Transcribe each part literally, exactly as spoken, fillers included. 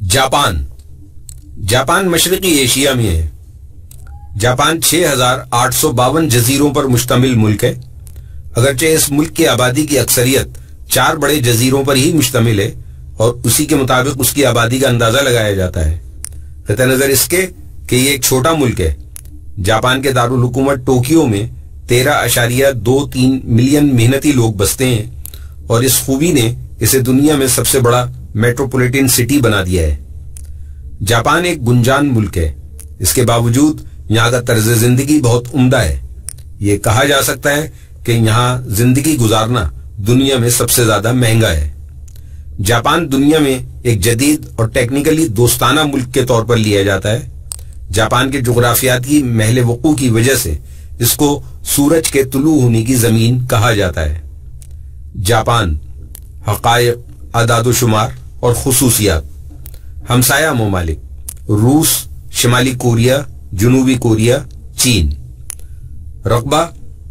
Japan Japan मशरकी Asia में है। Japan छह हजार आठ सौ बावन जजीरों पर मुश्तमिल मुल्क है। अगरचे इस मुल्क की आबादी की अक्सरियत चार बड़े जजीरों पर ही मुश्तमिल है और उसी के मुताबिक उसकी आबादी का अंदाजा लगाया जाता है। क़त नज़र इसके कि ये एक छोटा मुल्क है। जापान के दारुल हुकूमत टोक्यो में तेरह अशारिया दो तीन मिलियन मेहनती लोग बसते हैं और इस खूबी ने इसे दुनिया में सबसे बड़ा मेट्रोपॉलिटन सिटी बना दिया है। जापान एक गुंजान मुल्क है। इसके बावजूद यहाँ का तर्ज जिंदगी बहुत उम्दा है। ये कहा जा सकता है कि यहाँ जिंदगी गुजारना दुनिया में सबसे ज्यादा महंगा है। जापान दुनिया में एक जदीद और टेक्निकली दोस्ताना मुल्क के तौर पर लिया जाता है। जापान के जुग्राफियाती महल वक़ू की वजह से इसको सूरज के तुलू होने की जमीन कहा जाता है। जापान हक़ाइक़, अदाद-ओ-शुमार और खुसूसियात। हमसाया ममालिक रूस, शिमाली कोरिया, जनूबी कोरिया, चीन। रकबा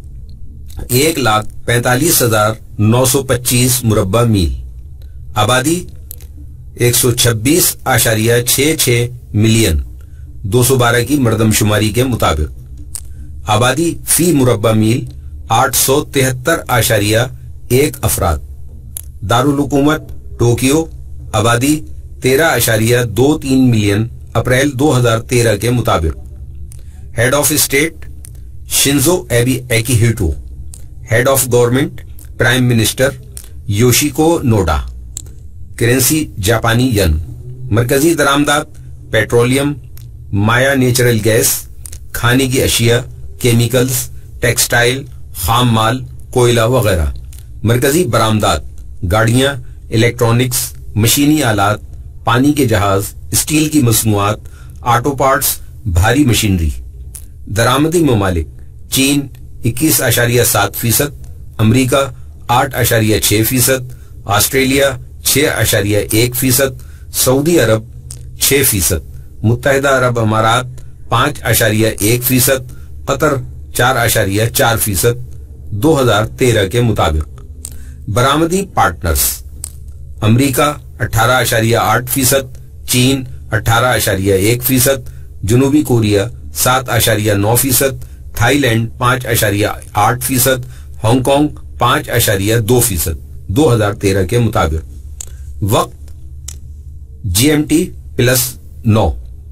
एक लाख पैंतालीस हजार नौ सौ पच्चीस मुरब्बा मील। आबादी एक सौ छब्बीस आशारिया छः छः मिलियन दो सौ बारह की मरदमशुमारी के मुताबिक। आबादी फी मुरब्बा मील आठ सौ तिहत्तर आशारिया एक अफराद। दारुल हुकूमत टोक्यो। आबादी तेरह आशारिया दो तीन मिलियन अप्रैल दो हजार तेरह के मुताबिक। Head of state Shinzo Abe Akihito. Head of government prime minister Yoshihiko Noda. Currency जापानी यन। मरकजी दरामदात पेट्रोलियम, माया नेचुरल गैस, खाने की अशिया, केमिकल्स, टेक्सटाइल, खाम माल, कोयला वगैरह। मरकजी बरामदात गाड़ियां, इलेक्ट्रॉनिक्स, मशीनी आलात, पानी के जहाज, स्टील की मसनूआत, ऑटो पार्ट्स, भारी मशीनरी। दरामदी ममालिक चीन इक्कीस आशारिया सात फीसद, अमरीका आठ आशारिया छह फीसद, ऑस्ट्रेलिया छह आशारिया एक फीसद, सऊदी अरब छह फीसद, मुत्तहिदा अरब अमारात पांच आशारिया एक फीसद, कतर चार आशारिया चार फीसद दो हजार तेरह के मुताबिक। बरामदी पार्टनर्स अमरीका अठारह आशारिया आठ फीसद, चीन अठारह आशारिया एक फीसद, जनूबी कोरिया सात आशारिया नौ फीसद, थाईलैंड पांच आशारिया आठ फीसद, हांगकांग पांच आशारिया दो फीसद दो हजार तेरह के मुताबिक। वक्त जीएमटी प्लस नौ।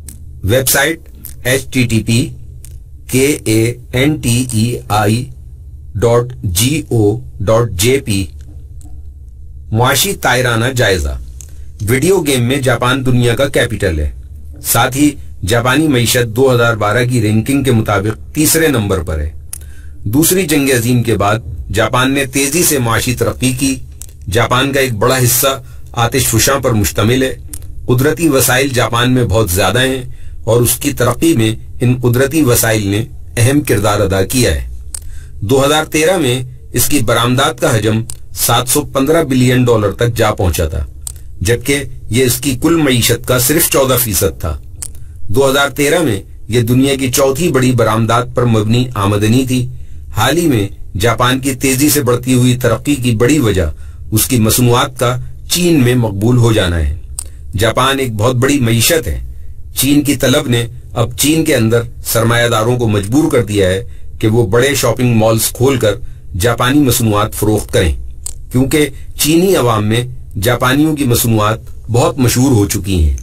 Website H T T P K A N T E I dot G O dot J P. मुआशी तायराना जायजा। वीडियो गेम में जापान दुनिया का कैपिटल है। साथ ही जापानी मईशत दो हजार बारह की रैंकिंग के मुताबिक तीसरे नंबर पर है। दूसरी जंग अजीम के बाद जापान ने तेजी से मुआशी तरक्की की। जापान का एक बड़ा हिस्सा आतिशफुशां पर मुश्तमिल है। कुदरती वसाइल जापान में बहुत ज्यादा हैं और उसकी तरक्की में इन कुदरती वसाइल ने अहम किरदार अदा किया है। दो हजार तेरह में इसकी बरामदात का हजम सात सौ पंद्रह बिलियन डॉलर तक जा पहुंचा था, जबकि ये इसकी कुल मईशत का सिर्फ चौदह फीसद था। दो हजार तेरह में यह दुनिया की चौथी बड़ी बरामदात पर मबनी आमदनी थी। हाल ही में जापान की तेजी से बढ़ती हुई तरक्की की बड़ी वजह उसकी मसनूआत का चीन में मकबूल हो जाना है। जापान एक बहुत बड़ी मईशत है। चीन की तलब ने अब चीन के अंदर सरमायादारों को मजबूर कर दिया है कि वो बड़े शॉपिंग मॉल्स खोलकर जापानी मसनूआत फरोख्त करें, क्योंकि चीनी अवाम में जापानियों की मसनूआत बहुत मशहूर हो चुकी हैं।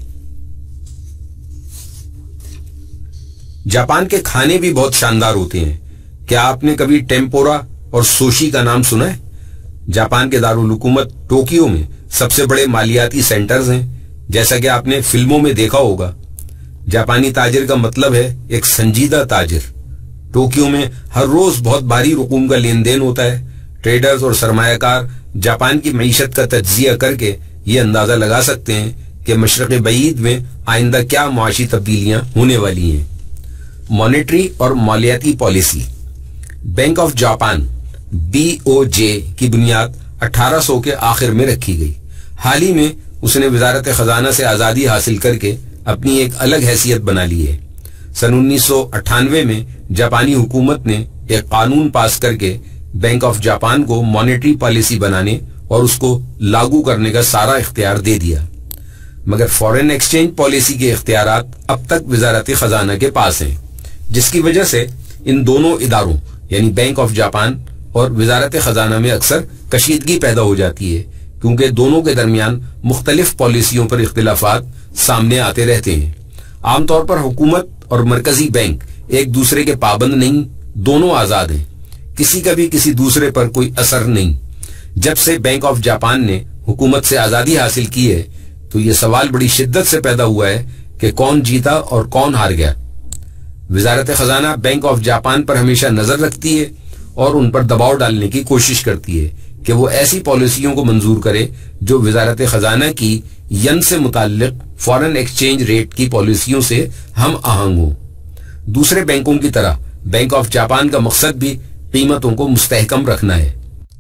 जापान के खाने भी बहुत शानदार होते हैं। क्या आपने कभी टेम्पोरा और सोशी का नाम सुना है? जापान के दारुल हुकूमत टोक्यो में सबसे बड़े मालियाती सेंटर्स हैं, जैसा कि आपने फिल्मों में देखा होगा। जापानी ताजिर का मतलब है एक संजीदा ताजिर। टोक्यो में हर रोज बहुत भारी रकूम का लेन देन होता है। ट्रेडर्स और सरमायाकार जापान की मईशत का तज्जिया करके ये अंदाजा लगा सकते हैं कि मशरक़ बईद में आइंदा क्या मुआशी तब्दीलियां होने वाली हैं। मॉनेटरी और मालियाती policy. Bank of Japan B O J की बुनियाद अठारह सौ के आखिर में रखी गई। हाल ही में उसने वजारत खजाना से आजादी हासिल करके अपनी एक अलग हैसियत बना ली है। सन उन्नीस सौ अट्ठानवे में जापानी हुकूमत ने एक कानून पास करके बैंक ऑफ जापान को मॉनेटरी पॉलिसी बनाने और उसको लागू करने का सारा इख्तियार दे दिया। مگر فورن ایکسچینج پالیسی کے اختیارات اب تک وزارت خزانہ کے پاس ہیں، جس کی وجہ سے ان دونوں اداروں یعنی بینک آف جاپان اور وزارت خزانہ میں اکثر کشیدگی پیدا ہو جاتی ہے، کیونکہ دونوں کے درمیان مختلف پالیسیوں پر اختلافات سامنے آتے رہتے ہیں۔ عام طور پر حکومت اور مرکزی بینک ایک دوسرے کے پابند نہیں، دونوں آزاد ہیں، کسی کا بھی کسی دوسرے پر کوئی اثر نہیں۔ جب سے بینک آف جاپان نے حکومت سے آزادی حاصل کی ہے تو یہ سوال بڑی شدت سے پیدا ہوا ہے کہ کون جیتا اور کون ہار گیا۔ وزارت خزانہ بینک آف جاپان پر ہمیشہ نظر رکھتی ہے اور ان پر دباؤ ڈالنے کی کوشش کرتی ہے کہ وہ ایسی پالیسیوں کو منظور کرے جو وزارت خزانہ کی ین سے متعلق فورن ایکسچینج ریٹ کی پالیسیوں سے ہم آہنگ ہوں۔ دوسرے بینکوں کی طرح بینک آف جاپان کا مقصد بھی قیمتوں کو مستحکم رکھنا ہے۔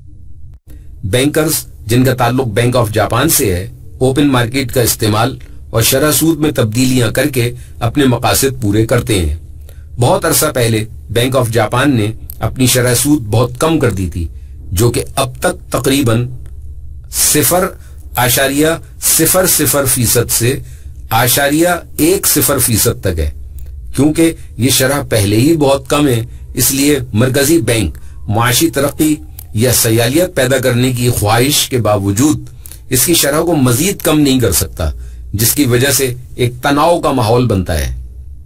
بینکرز جن کا تعلق بینک آف جاپان سے ہے اوپن مارکیٹ کا استعمال اور شرح سود میں تبدیلیاں کر کے اپنے مقاصد پورے کرتے ہیں۔ بہت عرصہ پہلے بینک آف جاپان نے اپنی شرح سود بہت کم کر دی تھی، جو کہ اب تک تقریباً صفر اشاریہ صفر صفر فیصد سے اشاریہ ایک صفر فیصد تک ہے۔ کیونکہ یہ شرح پہلے ہی بہت کم ہے، اس لیے مرکزی بینک معاشی ترقی یا سیالیت پیدا کرنے کی خواہش کے باوجود اس کی شرح کو مزید کم نہیں کر سکتا، جس کی وجہ سے ایک تناؤ کا ماحول بنتا ہے۔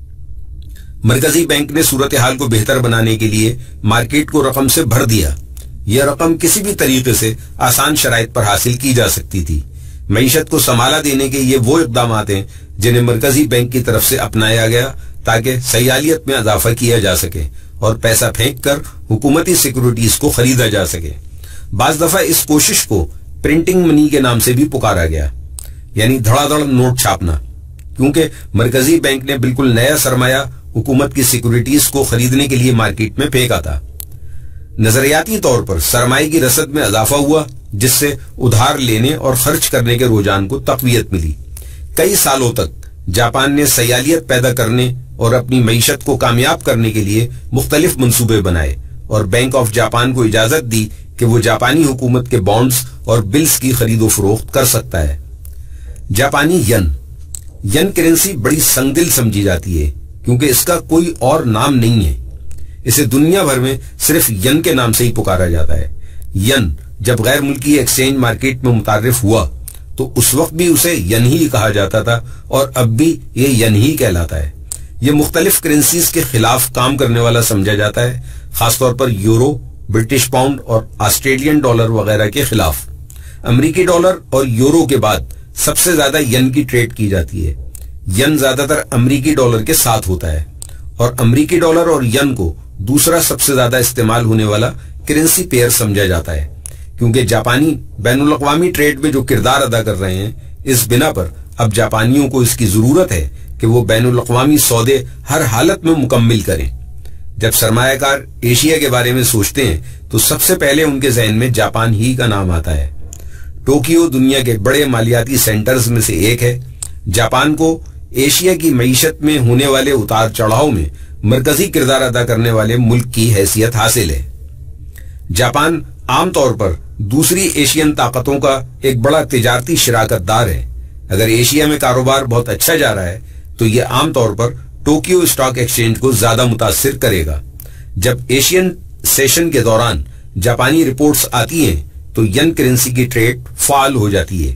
مرکزی بینک نے صورتحال کو بہتر بنانے کے لیے مارکیٹ کو رقم سے بھر دیا۔ یہ رقم کسی بھی طریقے سے آسان شرائط پر حاصل کی جا سکتی تھی۔ معیشت کو سنبھالا دینے کے یہ وہ اقدامات ہیں جنہیں مرکزی بینک کی طرف سے اپنایا گیا تاکہ سیالیت میں اضافہ کیا جا سکے اور پیسہ پھینک کر حکومتی سیکورٹیز کو خریدا جا سکے۔ بعض دفعہ اس کوشش کو پرنٹنگ منی کے نام سے بھی پکارا گیا، یعنی دھڑا دھڑ نوٹ چھاپنا، کیونکہ مرکزی بینک نے بالکل نیا سرمایہ حکومت کی سیکورٹیز کو خریدنے کے لیے مارکیٹ میں پھینکا تھا۔ نظریاتی طور پر سرمایہ کی رسد میں اضافہ ہوا، جس سے ادھار لینے اور خرچ کرنے کے رجحان کو تقویت ملی۔ کئی سالوں تک جاپان نے سیالیت پیدا کرنے اور اپنی معیشت کو کامیاب کرنے کے لیے مختلف منصوبے بنائے اور بینک آف جاپان کو اجازت دی کہ وہ جاپانی حکومت کے بانڈز اور بلز کی خرید و فروخت کر سکتا ہے۔ جاپانی ین ین کرنسی بڑی سنگ دل سمجھی جاتی ہے کیونکہ اس کا کوئی اور نام نہیں ہے۔ اسے دنیا بھر میں صرف ین کے نام سے ہی پکارا جاتا ہے۔ ین جب غیر ملکی ایکسچینج مارکیٹ میں متعارف ہوا تو اس وقت بھی اسے ین ہی کہا جاتا تھا اور اب بھی یہ ین ہی کہلاتا ہے۔ یہ مختلف کرنسیز کے خلاف کام کرنے والا سمجھا جاتا ہے، خاص طور پر یورو، برٹش پاؤنڈ اور آسٹریلین ڈالر وغیرہ کے خلاف۔ امریکی ڈالر اور یورو کے بعد سب سے زیادہ ین کی ٹریڈ کی جاتی ہے۔ ین زیادہ تر امریکی ڈالر کے ساتھ ہوتا ہے اور امریکی ڈالر اور ین کو دوسرا سب سے زیادہ استعمال ہونے والا کرنسی پیئر سمجھا جاتا ہے، کیونکہ جاپانی بین الاقوامی ٹریڈ میں جو کردار ادا کر رہے ہیں، اس بنا پر اب جاپانیوں کو اس کی ضرورت ہے کہ وہ بین الاقوامی سودے ہر حالت میں مکمل کریں۔ جب سرمایہ کار ایشیا کے بارے میں سوچتے ہیں تو سب سے پہلے ان کے ذہن میں جاپان ہی کا نام آتا ہے۔ ٹوکیو دنیا کے بڑے مالیاتی سینٹرز میں سے ایک ہے۔ جاپان کو ایشیا کی معیشت میں ہونے والے اتار چڑھاؤ میں مرکزی کردار ادا کرنے والے ملک کی حیثیت حاصل ہے۔ جاپان عام طور پر دوسری ایشین طاقتوں کا ایک بڑا تجارتی شراکت دار ہے۔ اگر ایشیا میں کاروبار بہت اچھا جا رہا ہے تو یہ عام طور پر ٹوکیو اسٹاک ایکسچینج کو زیادہ متاثر کرے گا۔ جب ایشین سیشن کے دوران جاپانی رپورٹس آتی ہیں تو ین کرنسی کی ٹریڈ فعال ہو جاتی ہے۔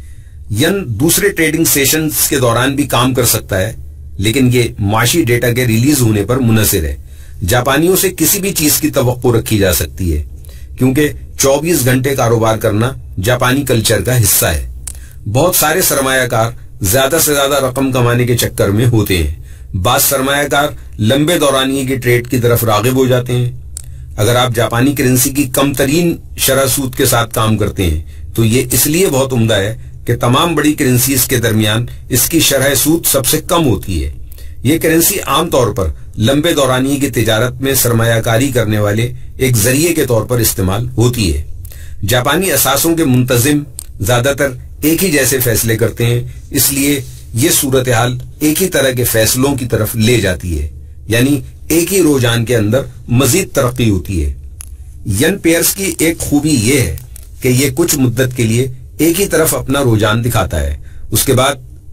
ین دوسرے ٹریڈنگ سیشنز کے دوران بھی کام کر سکتا ہے، لیکن یہ معاشی ڈیٹا کے ریلیز ہونے پر منحصر ہے۔ جاپانیوں سے کسی بھی چیز کی توقع رکھی جا سکتی ہے کیونکہ چوبیس گھنٹے کاروبار کرنا جاپانی کلچر کا حصہ ہے۔ بہت سارے سرمایہ کار زیادہ سے زیادہ رقم کمانے کے چکر میں ہوتے ہیں۔ بعض سرمایہ کار لمبے دورانیے کی ٹریڈ کی طرف راغب ہو جاتے ہیں۔ اگر آپ جاپانی کرنسی کی کم ترین شرح سود کے ساتھ کام کرتے ہیں تو یہ اس لیے بہت عمدہ ہے کہ تمام بڑی کرنسیز کے درمیان اس کی شرح سود سب سے کم ہوتی ہے۔ یہ کرنسی عام طور پر لمبے دورانیے کی تجارت میں سرمایہ کاری کرنے والے ایک ذریعے کے طور پر استعمال ہوتی ہے۔ جاپانی اثاثوں کے منتظم زیادہ تر ایک ہی جیسے فیصلے کرتے ہیں، اس لیے یہ صورتحال ایک ہی طرح کے فیصلوں کی طرف لے جاتی ہے، یعنی ایک ہی رجحان کے اندر مزید ترقی ہوتی ہے۔ ین پیئرز کی ایک خوبی یہ ہے کہ یہ کچھ مدت کے لیے ایک ہی طرف اپنا رجحان دکھاتا ہے، اس کے بعد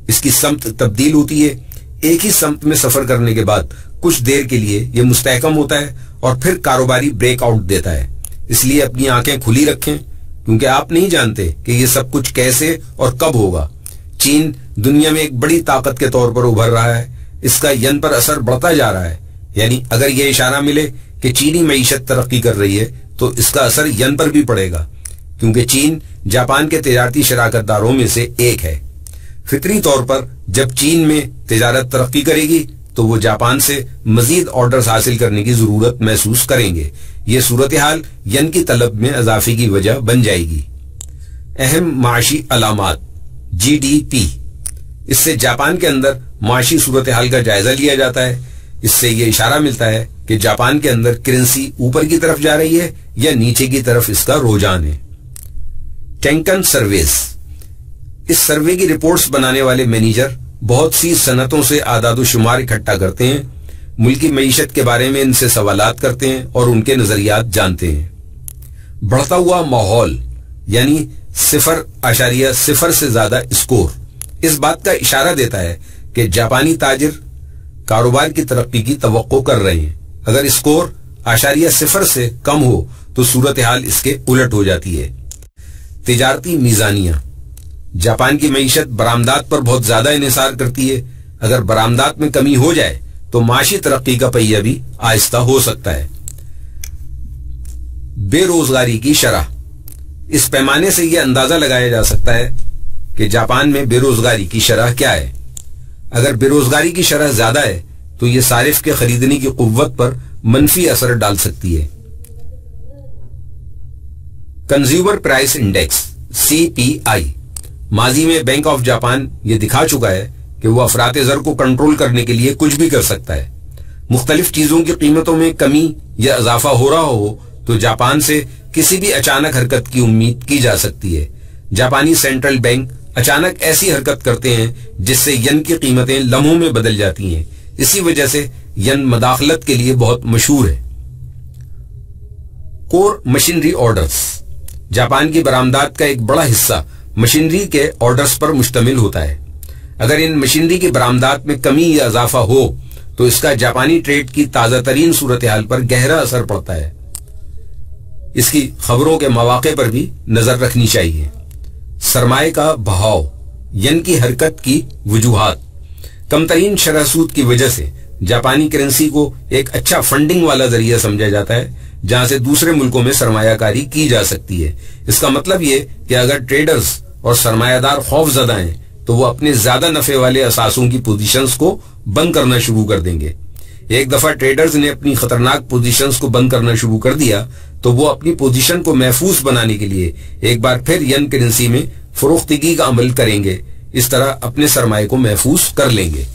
اس کی سمت تبدیل ہوتی ہے. ایک ہی سمت میں سفر کرنے کے بعد کچھ دیر کے لیے یہ مستحکم ہوتا ہے اور پھر کاروباری بریک آؤٹ دیتا ہے. اس لیے اپنی آنکھیں کھلی رکھیں کیونکہ آپ نہیں جانتے کہ یہ سب کچھ کیسے اور کب ہوگا. چین دنیا میں ایک بڑی طاقت کے طور پر ابھر رہا ہے. اس کا ین پر اثر بڑھتا جا رہا ہے. یعنی اگر یہ اشارہ ملے کہ چینی معیشت ترقی کر رہی ہے تو اس کا اثر ین پر بھی پڑے گا کیونکہ چین جاپان کے تجارتی شراکت داروں میں سے ایک ہے. فطری طور پر جب چین میں تجارت ترقی کرے گی تو وہ جاپان سے مزید آرڈرز حاصل کرنے کی ضرورت محسوس کریں گے. یہ صورتحال ین کی طلب میں اضافے کی وجہ بن جائے گی. اہم معاشی علامات. جی ڈی پی. اس سے جاپان کے اندر معاشی صورتحال کا جائزہ لیا جاتا ہے. اس سے یہ اشارہ ملتا ہے کہ جاپان کے اندر کرنسی اوپر کی طرف جا رہی ہے یا نیچے کی طرف اس کا رجحان ہے. Tankan surveys. اس سروے کی رپورٹس بنانے والے مینیجر بہت سی صنعتوں سے اعداد و شمار اکٹھا کرتے ہیں، ملکی معیشت کے بارے میں ان سے سوالات کرتے ہیں اور ان کے نظریات جانتے ہیں. بڑھتا ہوا ماحول یعنی صفر اشاریہ صفر سے زیادہ اسکور اس بات کا اشارہ دیتا ہے کہ جاپانی تاجر کاروبار کی ترقی کی توقع کر رہے ہیں. اگر اسکور اشاریہ صفر سے کم ہو تو صورتحال اس کے الٹ ہو جاتی ہے. تجارتی میزانیہ. جاپان کی معیشت برآمدات پر بہت زیادہ انحصار کرتی ہے. اگر برآمدات میں کمی ہو جائے تو معاشی ترقی کا پہیہ بھی آہستہ ہو سکتا ہے. بے روزگاری کی شرح. اس پیمانے سے یہ اندازہ لگایا جا سکتا ہے کہ جاپان میں بے روزگاری کی شرح کیا ہے. اگر بے روزگاری کی شرح زیادہ ہے تو یہ صارف کے خریدنے کی قوت پر منفی اثر ڈال سکتی ہے. Consumer price index C P I. ماضی میں بینک آف جاپان یہ دکھا چکا ہے کہ وہ افراط زر کو کنٹرول کرنے کے لیے کچھ بھی کر سکتا ہے. مختلف چیزوں کی قیمتوں میں کمی یا اضافہ ہو رہا ہو تو جاپان سے کسی بھی اچانک حرکت کی امید کی جا سکتی ہے. جاپانی سینٹرل بینک اچانک ایسی حرکت کرتے ہیں جس سے ین کی قیمتیں لمحوں میں بدل جاتی ہیں. اسی وجہ سے ین مداخلت کے لیے بہت مشہور ہے. کور مشینری آرڈرز. جاپان کی برآمدات کا ایک بڑا حصہ مشینری کے آرڈرز پر مشتمل ہوتا ہے. اگر ان مشینری کی برآمدات میں کمی یا اضافہ ہو تو اس کا جاپانی ٹریڈ کی تازہ ترین صورتحال پر گہرا اثر پڑتا ہے. اس کی خبروں کے مواقع پر بھی نظر رکھنی چاہیے. سرمایہ کا بہاؤ. ین کی حرکت کی وجوہات. کم ترین شرح سود کی وجہ سے جاپانی کرنسی کو ایک اچھا فنڈنگ والا ذریعہ سمجھا جاتا ہے جہاں سے دوسرے ملکوں میں سرمایہ کاری کی جا سکتی ہے. اس کا مطلب یہ کہ اگر ٹریڈرز اور سرمایہ دار خوف زدہ ہیں تو وہ اپنے زیادہ نفع والے اثاثوں کی پوزیشنز کو بند کرنا شروع کر دیں گے. ایک دفعہ ٹریڈرز نے اپنی خطرناک پوزیشنز کو بند کرنا شروع کر دیا تو وہ اپنی پوزیشن کو محفوظ بنانے کے لیے ایک بار پھر ین کرنسی میں فروختگی کا عمل کریں گے. اس طرح اپنے سرمایہ کو محفوظ کر لیں گے.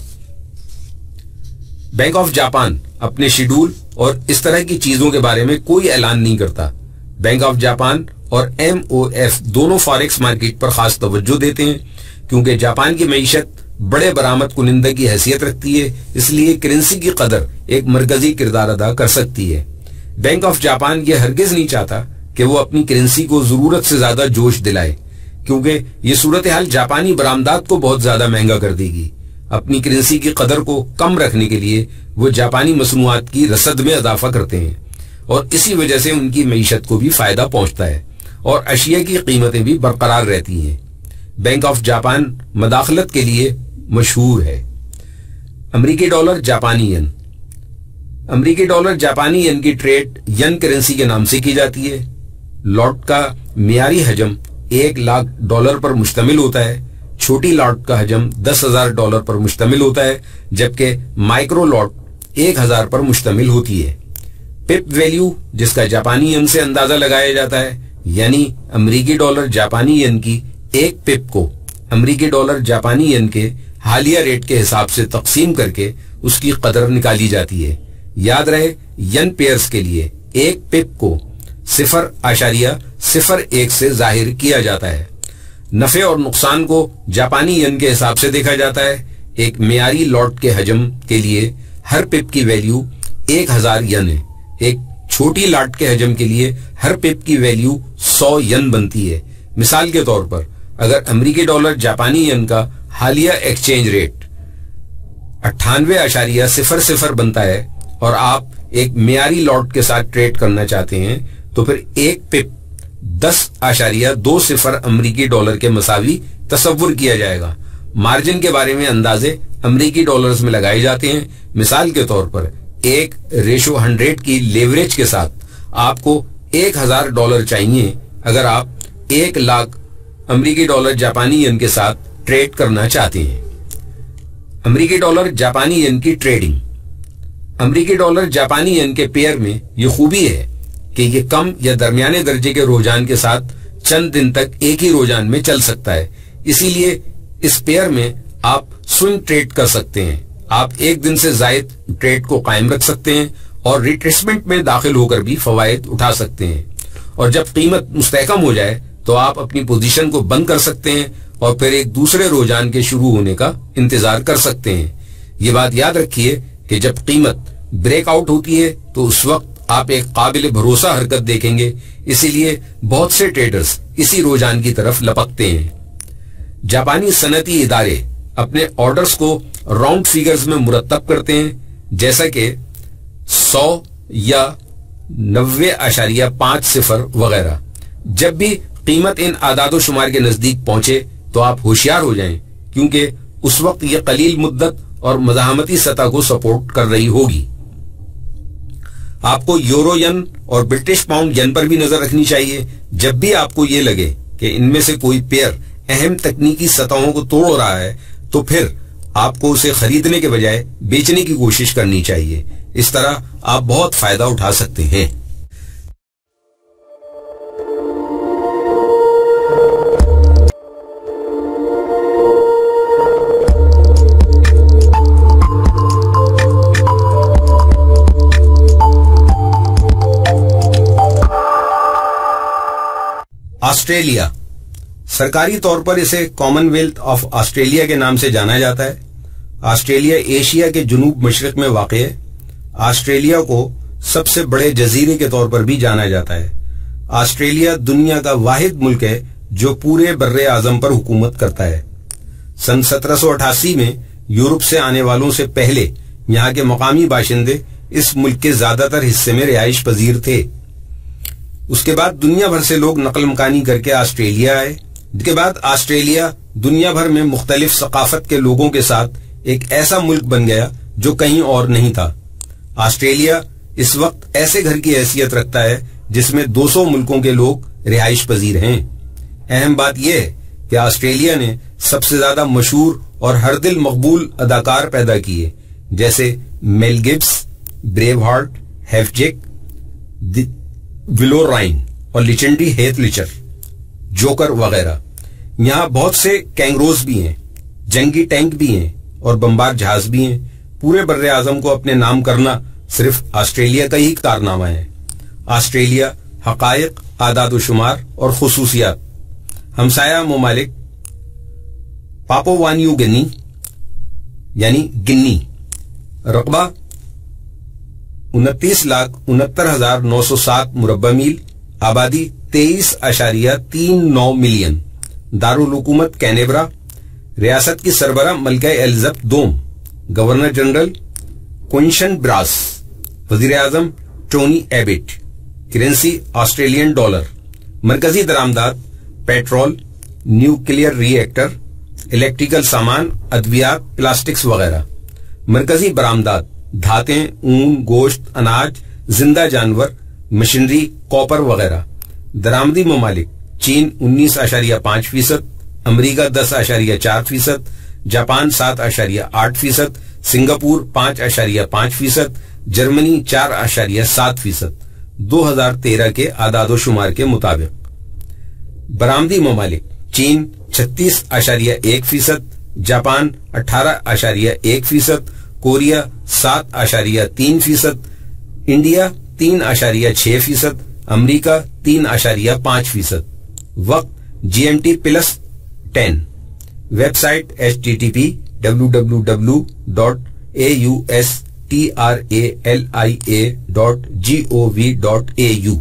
بینک آف جاپان اپنے شیڈول اور اس طرح کی چیزوں کے بارے میں کوئی اعلان نہیں کرتا. بینک آف جاپان اور ایم او ایف دونوں فاریکس مارکیٹ پر خاص توجہ دیتے ہیں کیونکہ جاپان کی معیشت بڑے برآمد کنندہ کی حیثیت رکھتی ہے. اس لیے کرنسی کی قدر ایک مرکزی کردار ادا کر سکتی ہے. بینک آف جاپان یہ ہرگز نہیں چاہتا کہ وہ اپنی کرنسی کو ضرورت سے زیادہ جوش دلائے کیونکہ یہ صورتحال جاپانی برآمدات کو بہت زیادہ مہنگا کر دے گی. اپنی کرنسی کی قدر کو کم رکھنے کے لیے وہ جاپانی مصنوعات کی رسد میں اضافہ کرتے ہیں اور اسی وجہ سے ان کی معیشت کو بھی فائدہ پہنچتا ہے اور اشیاء کی قیمتیں بھی برقرار رہتی ہیں. بینک آف جاپان مداخلت کے لیے مشہور ہے. امریکی ڈالر جاپانی ین. امریکی ڈالر جاپانی ین کی ٹریڈ ین کرنسی کے نام سے کی جاتی ہے. لاٹ کا معیاری حجم ایک لاکھ ڈالر پر مشتمل ہوتا ہے. چھوٹی لاٹ کا حجم دس ہزار ڈالر پر مشتمل ہوتا ہے جبکہ مائکرو لاٹ ایک ہزار پر مشتمل ہوتی ہے. پپ ویلیو جس کا جاپانی ین سے اندازہ لگایا جاتا ہے یعنی امریکی ڈالر جاپانی ین کی ایک پپ کو امریکی ڈالر جاپانی ین کے حالیہ ریٹ کے حساب سے تقسیم کر کے اس کی قدر نکالی جاتی ہے. یاد رہے ین پیئرز کے لیے ایک پپ کو صفر اشاریہ صفر ایک سے ظاہر کیا جاتا ہے. نفع اور نقصان کو جاپانی ین کے حساب سے دیکھا جاتا ہے. ایک معیاری لاٹ کے حجم کے لیے ہر پپ کی ویلیو ایک ہزار ین ہے. ایک چھوٹی لاٹ کے حجم کے لیے ہر پپ کی ویلیو سو ین بنتی ہے. مثال کے طور پر اگر امریکی ڈالر جاپانی ین کا حالیہ ایکسچینج ریٹ اٹھانوے اشاریہ صفر صفر بنتا ہے اور آپ ایک معیاری لاٹ کے ساتھ ٹریڈ کرنا چاہتے ہیں تو پھر ایک پپ دس اشاریہ دو صفر امریکی ڈالر کے مساوی تصور کیا جائے گا. مارجن کے بارے میں اندازے امریکی ڈالرز میں لگائے جاتے ہیں. مثال کے طور پر ایک ریشو ہنڈریڈ کی لیوریج کے ساتھ آپ کو ایک ہزار ڈالر چاہیے اگر آپ ایک لاکھ امریکی ڈالر جاپانی ین کے ساتھ ٹریڈ کرنا چاہتے ہیں. امریکی ڈالر جاپانی ین کی ٹریڈنگ. امریکی ڈالر جاپانی ین کے پیئر میں یہ خوبی ہے کہ یہ کم یا درمیانے درجے کے رجحان کے ساتھ چند دن تک ایک ہی رجحان میں چل سکتا ہے. اسی لیے اس پیئر میں آپ سوئنگ ٹریڈ کر سکتے ہیں. آپ ایک دن سے زائد ٹریڈ کو قائم رکھ سکتے ہیں اور ریٹریسمنٹ میں داخل ہو کر بھی فوائد اٹھا سکتے ہیں. اور جب قیمت مستحکم ہو جائے تو آپ اپنی پوزیشن کو بند کر سکتے ہیں اور پھر ایک دوسرے رجحان کے شروع ہونے کا انتظار کر سکتے ہیں. یہ بات یاد رکھیے کہ جب قیمت بریک آؤٹ ہوتی ہے تو اس وقت آپ ایک قابل بھروسہ حرکت دیکھیں گے. اسی لیے بہت سے ٹریڈرز اسی رجحان کی طرف لپکتے ہیں. جاپانی صنعتی ادارے اپنے آرڈرز کو راؤنڈ فیگرز میں مرتب کرتے ہیں جیسا کہ سو یا نوے اشاریہ پانچ صفر وغیرہ. جب بھی قیمت ان اعداد و شمار کے نزدیک پہنچے تو آپ ہوشیار ہو جائیں کیونکہ اس وقت یہ قلیل مدت اور مزاحمتی سطح کو سپورٹ کر رہی ہوگی. آپ کو یورو ین اور برٹش پاؤنڈ ین پر بھی نظر رکھنی چاہیے. جب بھی آپ کو یہ لگے کہ ان میں سے کوئی پیئر اہم تکنیکی سطحوں کو توڑ رہا ہے تو پھر آپ کو اسے خریدنے کے بجائے بیچنے کی کوشش کرنی چاہیے. اس طرح آپ بہت فائدہ اٹھا سکتے ہیں. آسٹریلیا سرکاری طور پر اسے کامن ویلتھ آف آسٹریلیا کے نام سے جانا جاتا ہے. آسٹریلیا ایشیا کے جنوب مشرق میں واقع ہے. آسٹریلیا کو سب سے بڑے جزیرے کے طور پر بھی جانا جاتا ہے. آسٹریلیا دنیا کا واحد ملک ہے جو پورے بر اعظم پر حکومت کرتا ہے. سن سترہ سو اٹھاسی میں یورپ سے آنے والوں سے پہلے یہاں کے مقامی باشندے اس ملک کے زیادہ تر حصے میں رہائش پذیر تھے. اس کے بعد دنیا بھر سے لوگ نقل مکانی کر کے آسٹریلیا آئے. اس کے بعد آسٹریلیا دنیا بھر میں مختلف ثقافت کے لوگوں کے ساتھ ایک ایسا ملک بن گیا جو کہیں اور نہیں تھا. آسٹریلیا اس وقت ایسے گھر کی حیثیت رکھتا ہے جس میں دو سو ملکوں کے لوگ رہائش پذیر ہیں. اہم بات یہ ہے کہ آسٹریلیا نے سب سے زیادہ مشہور اور ہر دل مقبول اداکار پیدا کیے جیسے میل گبس، بریو ہارٹ، ہیفجیک، ولو رائن اور لیچنڈی ہیتھ لیچر، جوکر وغیرہ. یہاں بہت سے کینگروز بھی ہیں، جنگی ٹینک بھی ہیں اور بمبار جہاز بھی ہیں. پورے بر اعظم کو اپنے نام کرنا صرف آسٹریلیا کا ہی کارنامہ ہے. آسٹریلیا حقائق، اعداد و شمار اور خصوصیات. ہمسایہ ممالک پاپوا نیو گنی یعنی گنی، رقبہ انتیس لاکھ انہتر ہزار نو سو سات مربع میل، آبادی تیئیس اشاریہ تین نو ملین، دارالحکومت کینبرا، ریاست کی سربراہ ملکہ ایلزبتھ دوم، گورنر جنرل کوئنشن براس، وزیر اعظم Tony Abbott, currency Australian dollar, مرکزی درآمدات petrol, nuclear reactor, electrical سامان، ادویات، پلاسٹکس وغیرہ. مرکزی برآمدات دھاتیں، اون، گوشت، اناج، زندہ جانور، مشینری، کاپر وغیرہ. درآمدی ممالک چین انیس اشاریہ پانچ فیصد، امریکہ دس اشاریہ چار فیصد، جاپان سات اشاریہ آٹھ فیصد، سنگاپور پانچ اشاریہ پانچ فیصد، جرمنی چار اشاریہ سات فیصد دو ہزار تیرہ کے اعداد و شمار کے مطابق. برآمدی ممالک چین چھتیس اشاریہ ایک فیصد، جاپان اٹھارہ اشاریہ ایک فیصد، کوریا سات اشاریہ تین فیصد، انڈیا تین اشاریہ چھ فیصد، امریکہ تین اشاریہ پانچ فیصد. وقت G M T plus ten. Website H T T P W W W dot A U S T R A L I A dot G O V dot A U.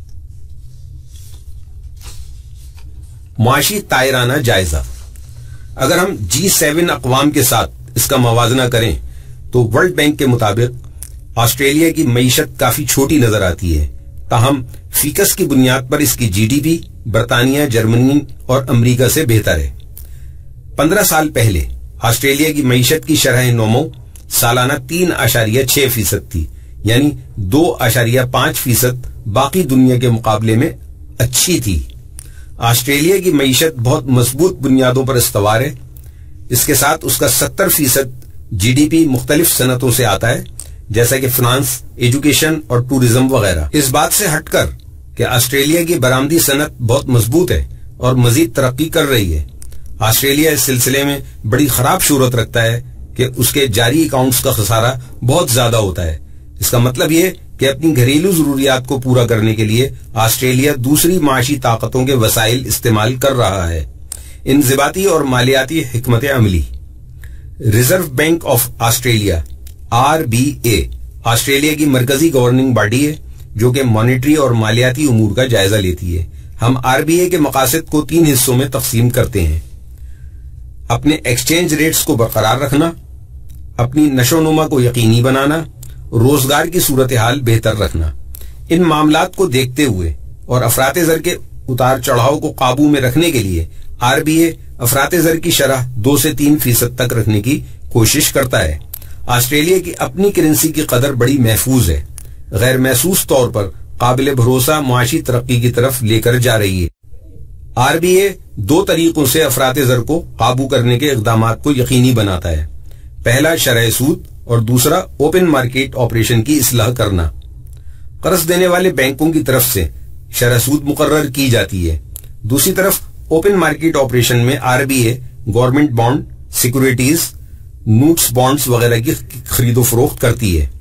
معاشی تائرانہ جائزہ. اگر ہم جی seven اقوام کے ساتھ اس کا موازنہ کریں تو ورلڈ بینک کے مطابق آسٹریلیا کی معیشت کافی چھوٹی نظر آتی ہے، تاہم فیکس کی بنیاد پر اس کی جی ڈی پی برطانیہ، جرمنی اور امریکہ سے بہتر ہے۔ پندرہ سال پہلے آسٹریلیا کی معیشت کی شرح نمو سالانہ تین اشاریہ چھ فیصد تھی، یعنی دو اشاریہ پانچ فیصد باقی دنیا کے مقابلے میں اچھی تھی۔ آسٹریلیا کی معیشت بہت مضبوط بنیادوں پر استوار ہے، اس کے ساتھ اس کا ستر فیصد جی ڈی پی مختلف صنعتوں سے آتا ہے، جیسا کہ فنانس، ایجوکیشن اور ٹورزم وغیرہ۔ اس بات سے ہٹ کر کہ آسٹریلیا کی برآمدی صنعت بہت مضبوط ہے اور مزید ترقی کر رہی ہے، آسٹریلیا اس سلسلے میں بڑی خراب صورت رکھتا ہے کہ اس کے جاری اکاؤنٹس کا خسارہ بہت زیادہ ہوتا ہے۔ اس کا مطلب یہ کہ اپنی گھریلو ضروریات کو پورا کرنے کے لیے آسٹریلیا دوسری معاشی طاقتوں کے وسائل استعمال کر رہا ہے۔ انضباطی اور مالیاتی حکمت عملی۔ Reserve bank of Australia R B A Australia کی مرکزی گورننگ باڈی ہے جو کہ مانیٹری اور مالیاتی امور کا جائزہ لیتی ہے۔ ہم آر بی اے کے مقاصد کو تین حصوں میں تقسیم کرتے ہیں: اپنے ایکسچینج ریٹس کو برقرار رکھنا، اپنی نشو و نما کو یقینی بنانا، روزگار کی صورتحال بہتر رکھنا۔ ان معاملات کو دیکھتے ہوئے اور افراط زر کے اتار چڑھاؤ کو قابو میں رکھنے کے لیے آر بی اے افراط زر کی شرح دو سے تین فیصد تک رکھنے کی کوشش کرتا ہے۔ آسٹریلیا کی اپنی کرنسی کی قدر بڑی محفوظ ہے، غیر محسوس طور پر قابل بھروسہ معاشی ترقی کی طرف لے کر جا رہی ہے۔ آر بی اے دو طریقوں سے افراط زر کو قابو کرنے کے اقدامات کو یقینی بناتا ہے: پہلا شرح سود اور دوسرا اوپن مارکیٹ آپریشن کی اصلاح کرنا۔ قرض دینے والے بینکوں کی طرف سے شرح سود مقرر کی جاتی ہے، دوسری طرف اوپن مارکیٹ آپریشن میں R B A government bond, securities, notes bonds وغیرہ کی خرید و فروخت کرتی ہے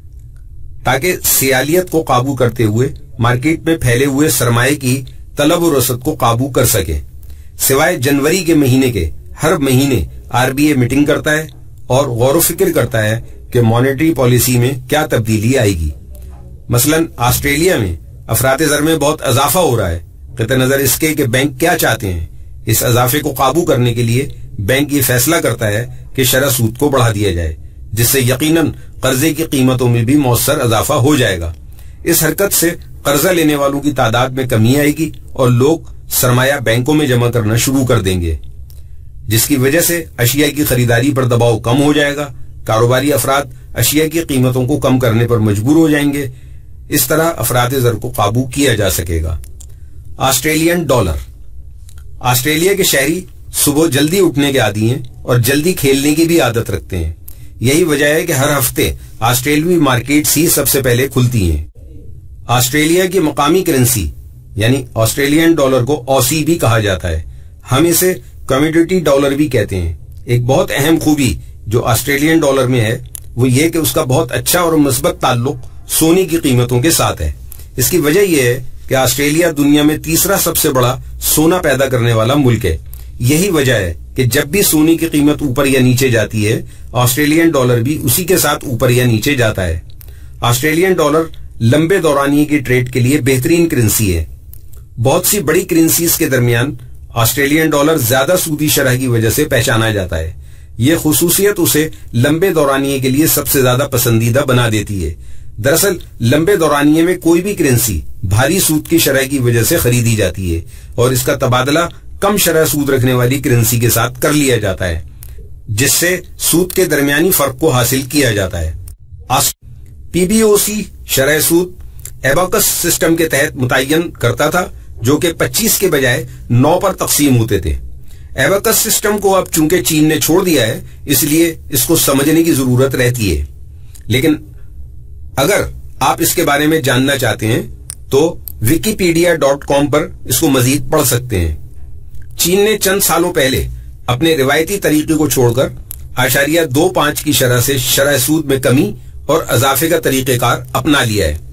تاکہ سیالیت کو قابو کرتے ہوئے مارکیٹ میں پھیلے ہوئے سرمایہ کی طلب و رسد کو قابو کر سکے۔ سوائے جنوری کے مہینے کے ہر مہینے آر بی اے میٹنگ کرتا ہے اور غور و فکر کرتا ہے کہ مانیٹری پالیسی میں کیا تبدیلی آئے گی۔ مثلا آسٹریلیا میں افراط زر میں بہت اضافہ ہو رہا ہے، قطع نظر اس کے کہ بینک کیا چاہتے ہیں۔ اس اضافے کو قابو کرنے کے لیے بینک یہ فیصلہ کرتا ہے کہ شرح سود کو بڑھا دیا جائے، جس سے یقیناً قرضے کی قیمتوں میں بھی مؤثر اضافہ ہو جائے گا۔ اس حرکت سے قرضہ لینے والوں کی تعداد میں کمی آئے گی اور لوگ سرمایہ بینکوں میں جمع کرنا شروع کر دیں گے، جس کی وجہ سے اشیاء کی خریداری پر دباؤ کم ہو جائے گا۔ کاروباری افراد اشیاء کی قیمتوں کو کم کرنے پر مجبور ہو جائیں گے۔ اس طرح افراط زر کو قابو کیا جا سکے گا۔ Australian dollar. آسٹریلیا کے شہری صبح جلدی اٹھنے کے عادی ہیں اور جلدی کھیلنے کی بھی عادت رکھتے ہیں۔ یہی وجہ ہے کہ ہر ہفتے آسٹریلوی مارکیٹس ہی سب سے پہلے کھلتی ہیں۔ آسٹریلیا کی مقامی کرنسی یعنی آسٹریلین ڈالر کو اوسی بھی کہا جاتا ہے، ہم اسے کمیڈیٹی ڈالر بھی کہتے ہیں۔ ایک بہت اہم خوبی جو آسٹریلین ڈالر میں ہے وہ یہ کہ اس کا بہت اچھا اور مثبت تعلق سونے کی قیمتوں کے ساتھ ہے۔ اس کی وجہ یہ ہے کہ آسٹریلیا دنیا میں تیسرا سب سے بڑا سونا پیدا کرنے والا ملک ہے۔ یہی وجہ ہے کہ جب بھی سونے کی قیمت اوپر یا نیچے جاتی ہے، آسٹریلین ڈالر بھی اسی کے ساتھ اوپر یا نیچے جاتا ہے۔ آسٹریلین ڈالر لمبے دورانیے کی ٹریڈ کے لیے بہترین کرنسی ہے۔ بہت سی بڑی کرنسیز کے درمیان آسٹریلین ڈالر زیادہ سودی شرح کی وجہ سے پہچانا جاتا ہے۔ یہ خصوصیت اسے لمبے دورانیے کے لیے سب سے زیادہ پسندیدہ بنا دیتی ہے۔ دراصل لمبے دورانیے میں کوئی بھی کرنسی بھاری سود کی شرح کی وجہ سے خریدی جاتی ہے اور اس کا تبادلہ کم شرح سود رکھنے والی کرنسی کے ساتھ کر لیا جاتا ہے، جس سے سود کے درمیانی فرق کو حاصل کیا جاتا ہے۔ پی بی او سی شرح سود ایباکس سسٹم کے تحت متعین کرتا تھا، جو کہ پچیس کے بجائے نو پر تقسیم ہوتے تھے۔ ایباکس سسٹم کو اب چونکہ چین نے چھوڑ دیا ہے، اس لیے اس کو سمجھنے کی ضرورت رہتی ہے، لیکن اگر آپ اس کے بارے میں جاننا چاہتے ہیں تو ویکیپیڈیا ڈاٹ کام پر اس کو مزید پڑھ سکتے ہیں۔ چین نے چند سالوں پہلے اپنے روایتی طریقے کو چھوڑ کر اشاریہ دو پانچ کی شرح سے شرح سود میں کمی اور اضافے کا طریقہ کار اپنا لیا ہے۔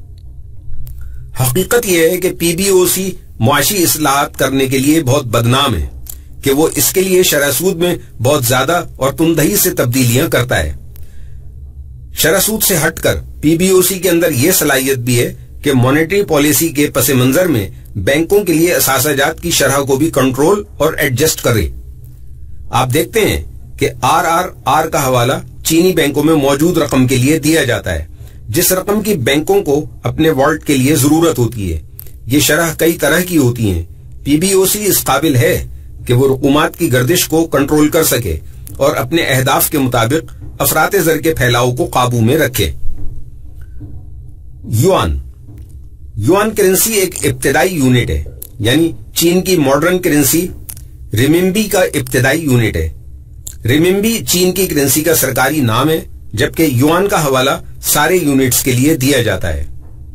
حقیقت یہ ہے کہ پی بی او سی معاشی اصلاحات کرنے کے لیے بہت بدنام ہے کہ وہ اس کے لیے شرح سود میں بہت زیادہ اور تندہی سے تبدیلیاں کرتا ہے۔ شرح سود سے ہٹ کر پی بی او سی کے اندر یہ صلاحیت بھی ہے کہ مانیٹری پالیسی کے پس منظر میں بینکوں کے لیے اثاثہ جات کی شرح کو بھی کنٹرول اور ایڈجسٹ کرے۔ آپ دیکھتے ہیں کہ آر آر آر کا حوالہ چینی بینکوں میں موجود رقم کے لیے دیا جاتا ہے، جس رقم کی بینکوں کو اپنے والٹ کے لیے ضرورت ہوتی ہے۔ یہ شرح کئی طرح کی ہوتی ہیں۔ پی بی او سی اس قابل ہے کہ وہ رقومات کی گردش کو کنٹرول کر سکے اور اپنے اہداف کے مطابق افراط زر کے پھیلاؤ کو قابو میں رکھے۔ یوان یوان کرنسی ایک ابتدائی یونٹ ہے، یعنی چین کی ماڈرن کرنسی ریمبی کا ابتدائی یونٹ ہے۔ ریمبی چین کی کرنسی کا سرکاری نام ہے، جبکہ یوان کا حوالہ سارے یونٹس کے لیے دیا جاتا ہے۔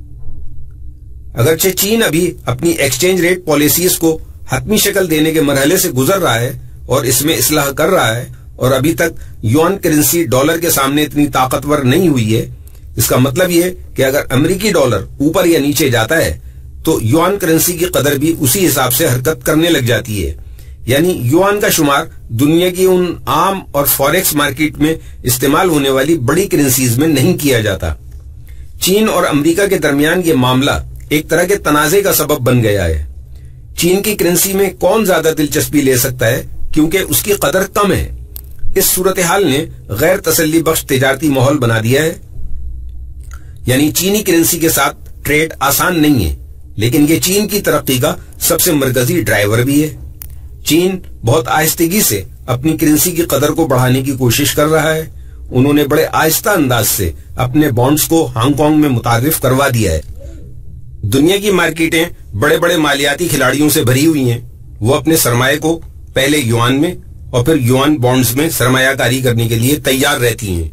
اگرچہ چین ابھی اپنی ایکسچینج ریٹ پالیسیز کو حتمی شکل دینے کے مرحلے سے گزر رہا ہے اور اس میں اصلاح کر رہا ہے، اور ابھی تک یوان کرنسی ڈالر کے سامنے اتنی طاقتور نہیں ہوئی ہے، اس کا مطلب یہ کہ اگر امریکی ڈالر اوپر یا نیچے جاتا ہے تو یوان کرنسی کی قدر بھی اسی حساب سے حرکت کرنے لگ جاتی ہے۔ یعنی یوان کا شمار دنیا کی ان عام اور فوریکس مارکیٹ میں استعمال ہونے والی بڑی کرنسیز میں نہیں کیا جاتا۔ چین اور امریکہ کے درمیان یہ معاملہ ایک طرح کے تنازع کا سبب بن گیا ہے۔ چین کی کرنسی میں کون زیادہ دلچسپی لے سکتا ہے کیونکہ اس کی قدر کم ہے۔ اس صورتحال نے غیر تسلی بخش تجارتی ماحول بنا دیا ہے، یعنی چینی کرنسی کے ساتھ ٹریڈ آسان نہیں ہے، لیکن یہ چین کی ترقی کا سب سے مرکزی ڈرائیور بھی ہے۔ چین بہت آہستگی سے اپنی کرنسی کی قدر کو بڑھانے کی کوشش کر رہا ہے۔ انہوں نے بڑے آہستہ انداز سے اپنے بانڈز کو ہانگ کانگ میں متعارف کروا دیا ہے۔ دنیا کی مارکیٹیں بڑے بڑے مالیاتی کھلاڑیوں سے بھری ہوئی ہیں۔ وہ اپنے سرمایہ کو پہلے یوان میں اور پھر یوان بانڈز میں سرمایہ کاری کرنے کے لیے تیار رہتی ہیں۔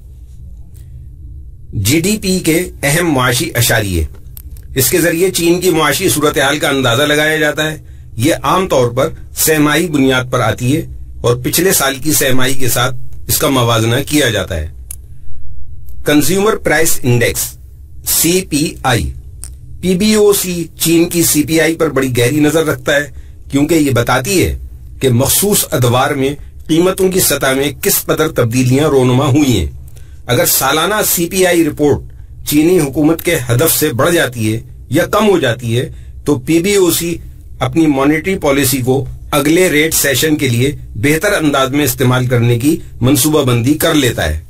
جی ڈی پی کے اہم معاشی اشاریے، اس کے ذریعے چین کی معاشی صورتحال کا اندازہ لگایا جاتا ہے۔ یہ عام طور پر سہ ماہی بنیاد پر آتی ہے اور پچھلے سال کی سہ ماہی کے ساتھ اس کا موازنہ کیا جاتا ہے۔ Consumer price index C P I P B O C چین کی سی پی آئی پر بڑی گہری نظر رکھتا ہے، کیونکہ یہ بتاتی ہے کہ مخصوص ادوار میں قیمتوں کی سطح میں کس قدر تبدیلیاں رونما ہوئی ہیں۔ اگر سالانہ سی پی آئی رپورٹ چینی حکومت کے ہدف سے بڑھ جاتی ہے یا کم ہو جاتی ہے تو پی بی او سی اپنی مانیٹری پالیسی کو اگلے ریٹ سیشن کے لیے بہتر انداز میں استعمال کرنے کی منصوبہ بندی کر لیتا ہے۔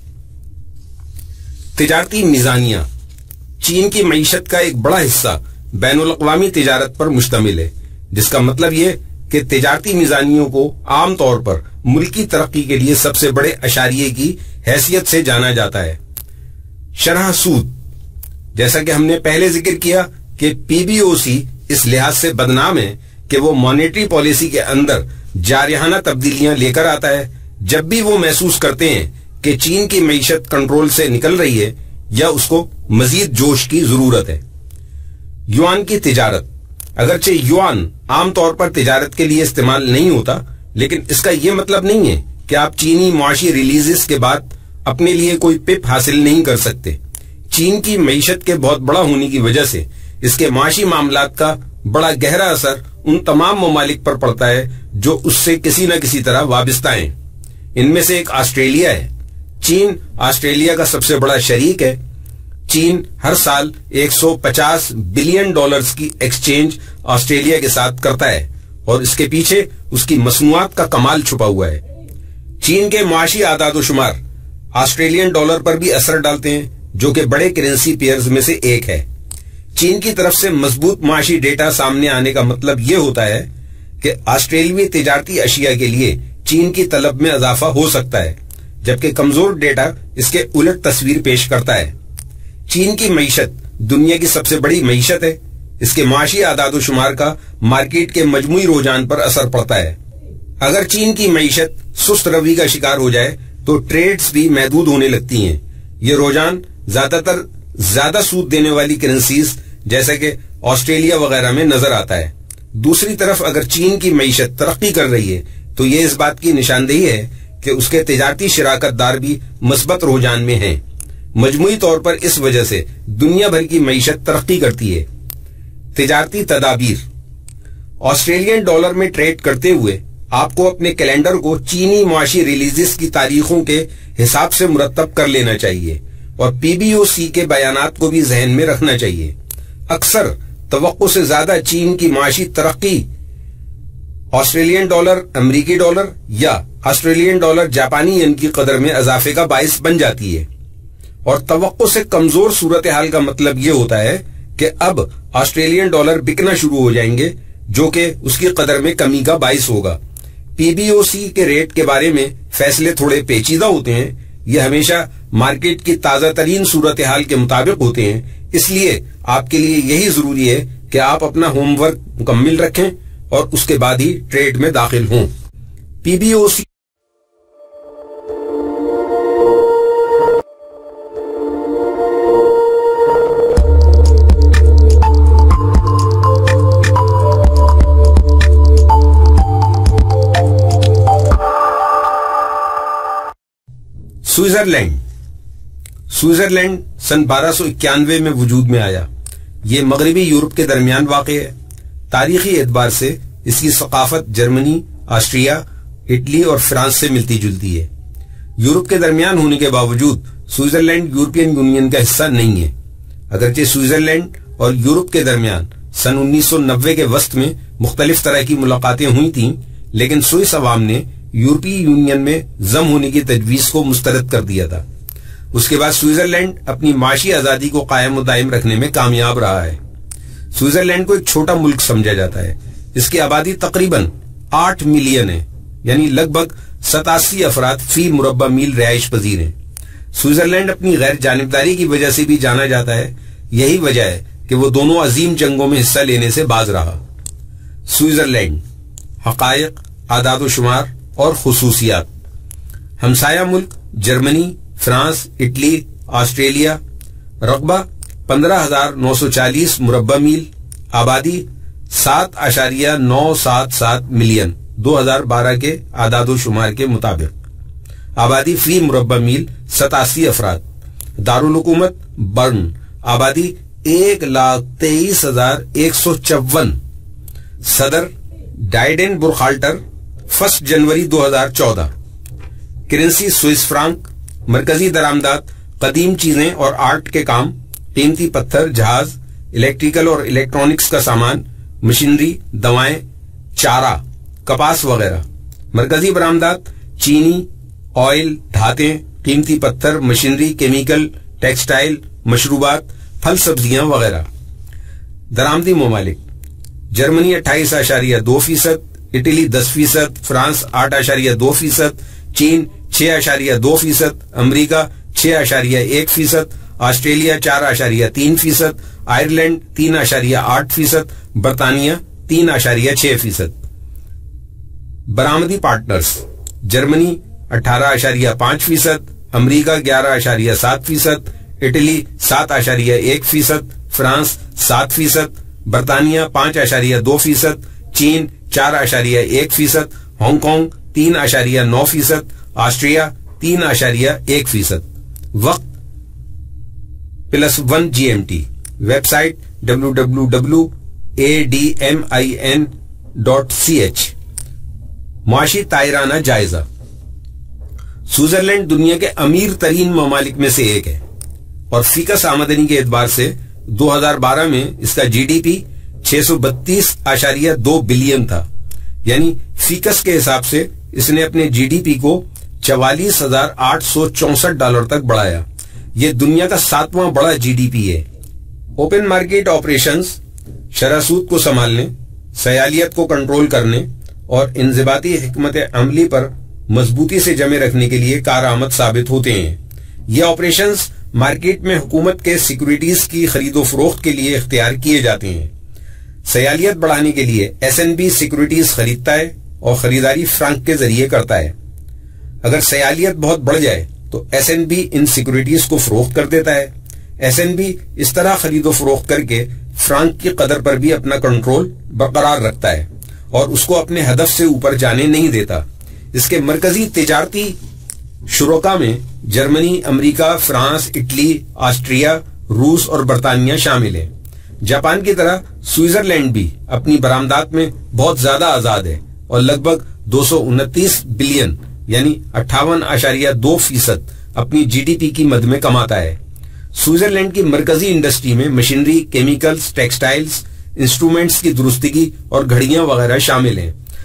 تجارتی میزانیہ چین کی معیشت کا ایک بڑا حصہ بین الاقوامی تجارت پر مشتمل ہے، جس کا مطلب یہ کہ تجارتی میزانیوں کو عام طور پر ملکی ترقی کے لیے سب سے بڑے اشاریے کی حیثیت سے جانا جاتا ہے۔ شرح سود، جیسا کہ ہم نے پہلے ذکر کیا کہ پی بی او سی اس لحاظ سے بدنام ہے کہ وہ مانیٹری پالیسی کے اندر جارحانہ تبدیلیاں لے کر آتا ہے جب بھی وہ محسوس کرتے ہیں کہ چین کی معیشت کنٹرول سے نکل رہی ہے یا اس کو مزید جوش کی ضرورت ہے۔ یوان کی تجارت، اگرچہ یوان عام طور پر تجارت کے لیے استعمال نہیں ہوتا، لیکن اس کا یہ مطلب نہیں ہے کہ آپ چینی معاشی ریلیزز کے بعد اپنے لیے کوئی پپ حاصل نہیں کر سکتے۔ چین کی معیشت کے بہت بڑا ہونے کی وجہ سے اس کے معاشی معاملات کا بڑا گہرا اثر ان تمام ممالک پر پڑتا ہے جو اس سے کسی نہ کسی طرح وابستہ ہیں۔ ان میں سے ایک آسٹریلیا ہے۔ چین آسٹریلیا کا سب سے بڑا شریک ہے۔ چین ہر سال ایک سو پچاس بلین ڈالرز کی ایکسچینج آسٹریلیا کے ساتھ کرتا ہے اور اس کے پیچھے اس کی مصنوعات کا کمال چھپا ہوا ہے۔ چین کے معاشی اعداد و شمار آسٹریلین ڈالر پر بھی اثر ڈالتے ہیں، جو کہ بڑے کرنسی پیئرز میں سے ایک ہے۔ چین کی طرف سے مضبوط معاشی ڈیٹا سامنے آنے کا مطلب یہ ہوتا ہے کہ آسٹریلوی تجارتی اشیاء کے لیے چین کی طلب میں اضافہ ہو سکتا ہے، جبکہ کمزور ڈیٹا اس کے الٹ تصویر پیش کرتا ہے۔ چین کی معیشت دنیا کی سب سے بڑی معیشت ہے۔ اس کے معاشی اعداد و شمار کا مارکیٹ کے مجموعی رجحان پر اثر پڑتا ہے۔ اگر چین کی معیشت سست روی کا شکار ہو جائے تو ٹریڈز بھی محدود ہونے لگتی ہیں۔ یہ رجحان زیادہ تر زیادہ سود دینے والی کرنسیز جیسے کہ آسٹریلیا وغیرہ میں نظر آتا ہے۔ دوسری طرف اگر چین کی معیشت ترقی کر رہی ہے تو یہ اس بات کی نشاندہی ہے کہ اس کے تجارتی شراکت دار بھی مثبت رجحان میں ہیں۔ مجموعی طور پر اس وجہ سے دنیا بھر کی معیشت ترقی کرتی ہے۔ تجارتی تدابیر، آسٹریلین ڈالر میں ٹریڈ کرتے ہوئے آپ کو اپنے کیلنڈر کو چینی معاشی ریلیزز کی تاریخوں کے حساب سے مرتب کر لینا چاہیے اور پی بی او سی کے بیانات کو بھی ذہن میں رکھنا چاہیے۔ اکثر توقع سے زیادہ چین کی معاشی ترقی آسٹریلین ڈالر، امریکی ڈالر یا آسٹریلین ڈالر جاپانی ین کی قدر میں اضافے کا باعث بن جاتی ہے، اور توقع سے کمزور صورتحال کا مطلب یہ ہوتا ہے کہ اب آسٹریلین ڈالر بکنا شروع ہو جائیں گے، جو کہ اس کی قدر میں کمی کا باعث ہوگا۔ پی بی او سی کے ریٹ کے بارے میں فیصلے تھوڑے پیچیدہ ہوتے ہیں، یہ ہمیشہ مارکیٹ کی تازہ ترین صورتحال کے مطابق ہوتے ہیں، اس لیے آپ کے لیے یہی ضروری ہے کہ آپ اپنا ہوم ورک مکمل رکھیں اور اس کے بعد ہی ٹریڈ میں داخل ہوں۔ P B O C Switzerland Switzerland سن بارہ سو اکیانوے میں وجود میں آیا۔ یہ مغربی یورپ کے درمیان واقع ہے۔ تاریخی اعتبار سے اس کی ثقافت جرمنی، آسٹریا، اٹلی اور فرانس سے ملتی جلتی ہے۔ یورپ کے درمیان ہونے کے باوجود سوئٹزرلینڈ یورپین یونین کا حصہ نہیں ہے۔ اگرچہ سوئٹزرلینڈ اور یورپ کے درمیان سن انیس سو نوے کے وسط میں مختلف طرح کی ملاقاتیں ہوئی تھیں، لیکن سوئس عوام نے یورپی یونین میں ضم ہونے کی تجویز کو مسترد کر دیا تھا۔ اس کے بعد سوئٹزرلینڈ اپنی معاشی آزادی کو قائم و دائم رکھنے میں کامیاب رہا ہے۔ سوئٹزرلینڈ کو ایک چھوٹا ملک سمجھا جاتا ہے۔ اس کی آبادی تقریباً آٹھ ملین ہے، یعنی لگ بھگ ستاسی افراد فی مربع میل رہائش پذیر ہیں۔ سوئٹزرلینڈ اپنی غیر جانبداری کی وجہ سے بھی جانا جاتا ہے، یہی وجہ ہے کہ وہ دونوں عظیم جنگوں میں حصہ لینے سے باز رہا۔ سوئٹزرلینڈ، حقائق، اعداد و شمار اور خصوصیات۔ ہمسایہ ملک جرمنی، فرانس، اٹلی، آسٹریلیا۔ رقبہ پندرہ ہزار نو سو چالیس مربع میل۔ آبادی سات اشاریہ نو سات سات ملین دو ہزار بارہ کے اعداد و شمار کے مطابق۔ آبادی فی مربع میل ستاسی افراد۔ دارالحکومت برن۔ آبادی ایک لاکھ تیئیس ہزار ایک سو چون۔ صدر ڈائڈن برخالٹر، فسٹ جنوری دو ہزار چودہ۔ Currency Swiss franc. مرکزی درآمدات قدیم چیزیں اور آرٹ کے کام، قیمتی پتھر، جہاز، الیکٹریکل اور الیکٹرانکس کا سامان، مشینری، دوائیں، چارہ، کپاس وغیرہ۔ مرکزی برآمدات چینی، آئل، دھاتیں، قیمتی پتھر، مشینری، کیمیکل، ٹیکسٹائل، مشروبات، پھل سبزیاں وغیرہ۔ درآمدی ممالک جرمنی اٹھائیس اشاریہ دو فیصد، اٹلی دس فیصد، فرانس آٹھ اشاریہ دو فیصد، چین چھ اشاریہ دو فیصد، امریکہ چھ اشاریہ ایک فیصد، آسٹریلیا چار اشاریہ تین فیصد، آئرلینڈ تین اشاریہ آٹھ فیصد، برطانیہ تین اشاریہ چھ فیصد۔ برآمدی پارٹنرز جرمنی اٹھارہ اشاریہ پانچ فیصد، امریکہ گیارہ اشاریہ سات فیصد، اٹلی سات اشاریہ ایک فیصد، فرانس سات فیصد، برطانیہ پانچ اشاریہ دو فیصد، چین چار اشاریہ ایک فیصد، ہانگ کانگ تین اشاریہ نو فیصد، آسٹریا تین اشاریہ ایک فیصد۔ وقت plus one G M T. Website W W W A D M I N dot C H. معاشی تائرانہ جائزہ۔ سوئٹزرلینڈ دنیا کے امیر ترین ممالک میں سے ایک ہے، اور فی کس آمدنی کے اعتبار سے دو ہزار بارہ میں اس کا جی ڈی پی چھ سو بتیس اشاریہ دو بلین تھا، یعنی فی کس کے حساب سے اس نے اپنے جی ڈی پی کو چوالیس ہزار آٹھ سو چونسٹھ ڈالر تک بڑھایا۔ یہ دنیا کا ساتواں بڑا جی ڈی پی ہے۔ اوپن مارکیٹ آپریشنز شرح سود کو سنبھالنے، سیالیت کو کنٹرول کرنے اور انضباطی حکمت عملی پر مضبوطی سے جمع رکھنے کے لیے کارآمد ثابت ہوتے ہیں۔ یہ آپریشنز مارکیٹ میں حکومت کے سیکورٹیز کی خرید و فروخت کے لیے اختیار کیے جاتے ہیں۔ سیالیت بڑھانے کے لیے ایس این بی سیکورٹیز خریدتا ہے اور خریداری فرانک کے ذریعے کرتا ہے۔ اگر سیالیت بہت بڑھ جائے تو ایس این بی ان سیکورٹیز کو فروخت کر دیتا ہے۔ ایس این بی اس طرح خرید و فروخت کر کے فرانک کی قدر پر بھی اپنا کنٹرول برقرار رکھتا ہے اور اس کو اپنے ہدف سے اوپر جانے نہیں دیتا۔ اس کے مرکزی تجارتی شرکا میں جرمنی، امریکہ، فرانس، اٹلی، آسٹریا، روس اور برطانیہ شامل ہیں۔ جاپان کی طرح سوئٹزرلینڈ بھی اپنی برآمدات میں بہت زیادہ آزاد ہے اور لگ بھگ دو سو انتیس بلین یعنی اٹھاون اشاریہ دو فیصد اپنی جی ڈی پی کی مد میں کماتا ہے۔ سوئٹزرلینڈ کی مرکزی انڈسٹری میں مشینری، کیمیکلز، ٹیکسٹائلز، انسٹرومنٹس کی درستگی اور گھڑیاں وغیرہ شامل ہیں۔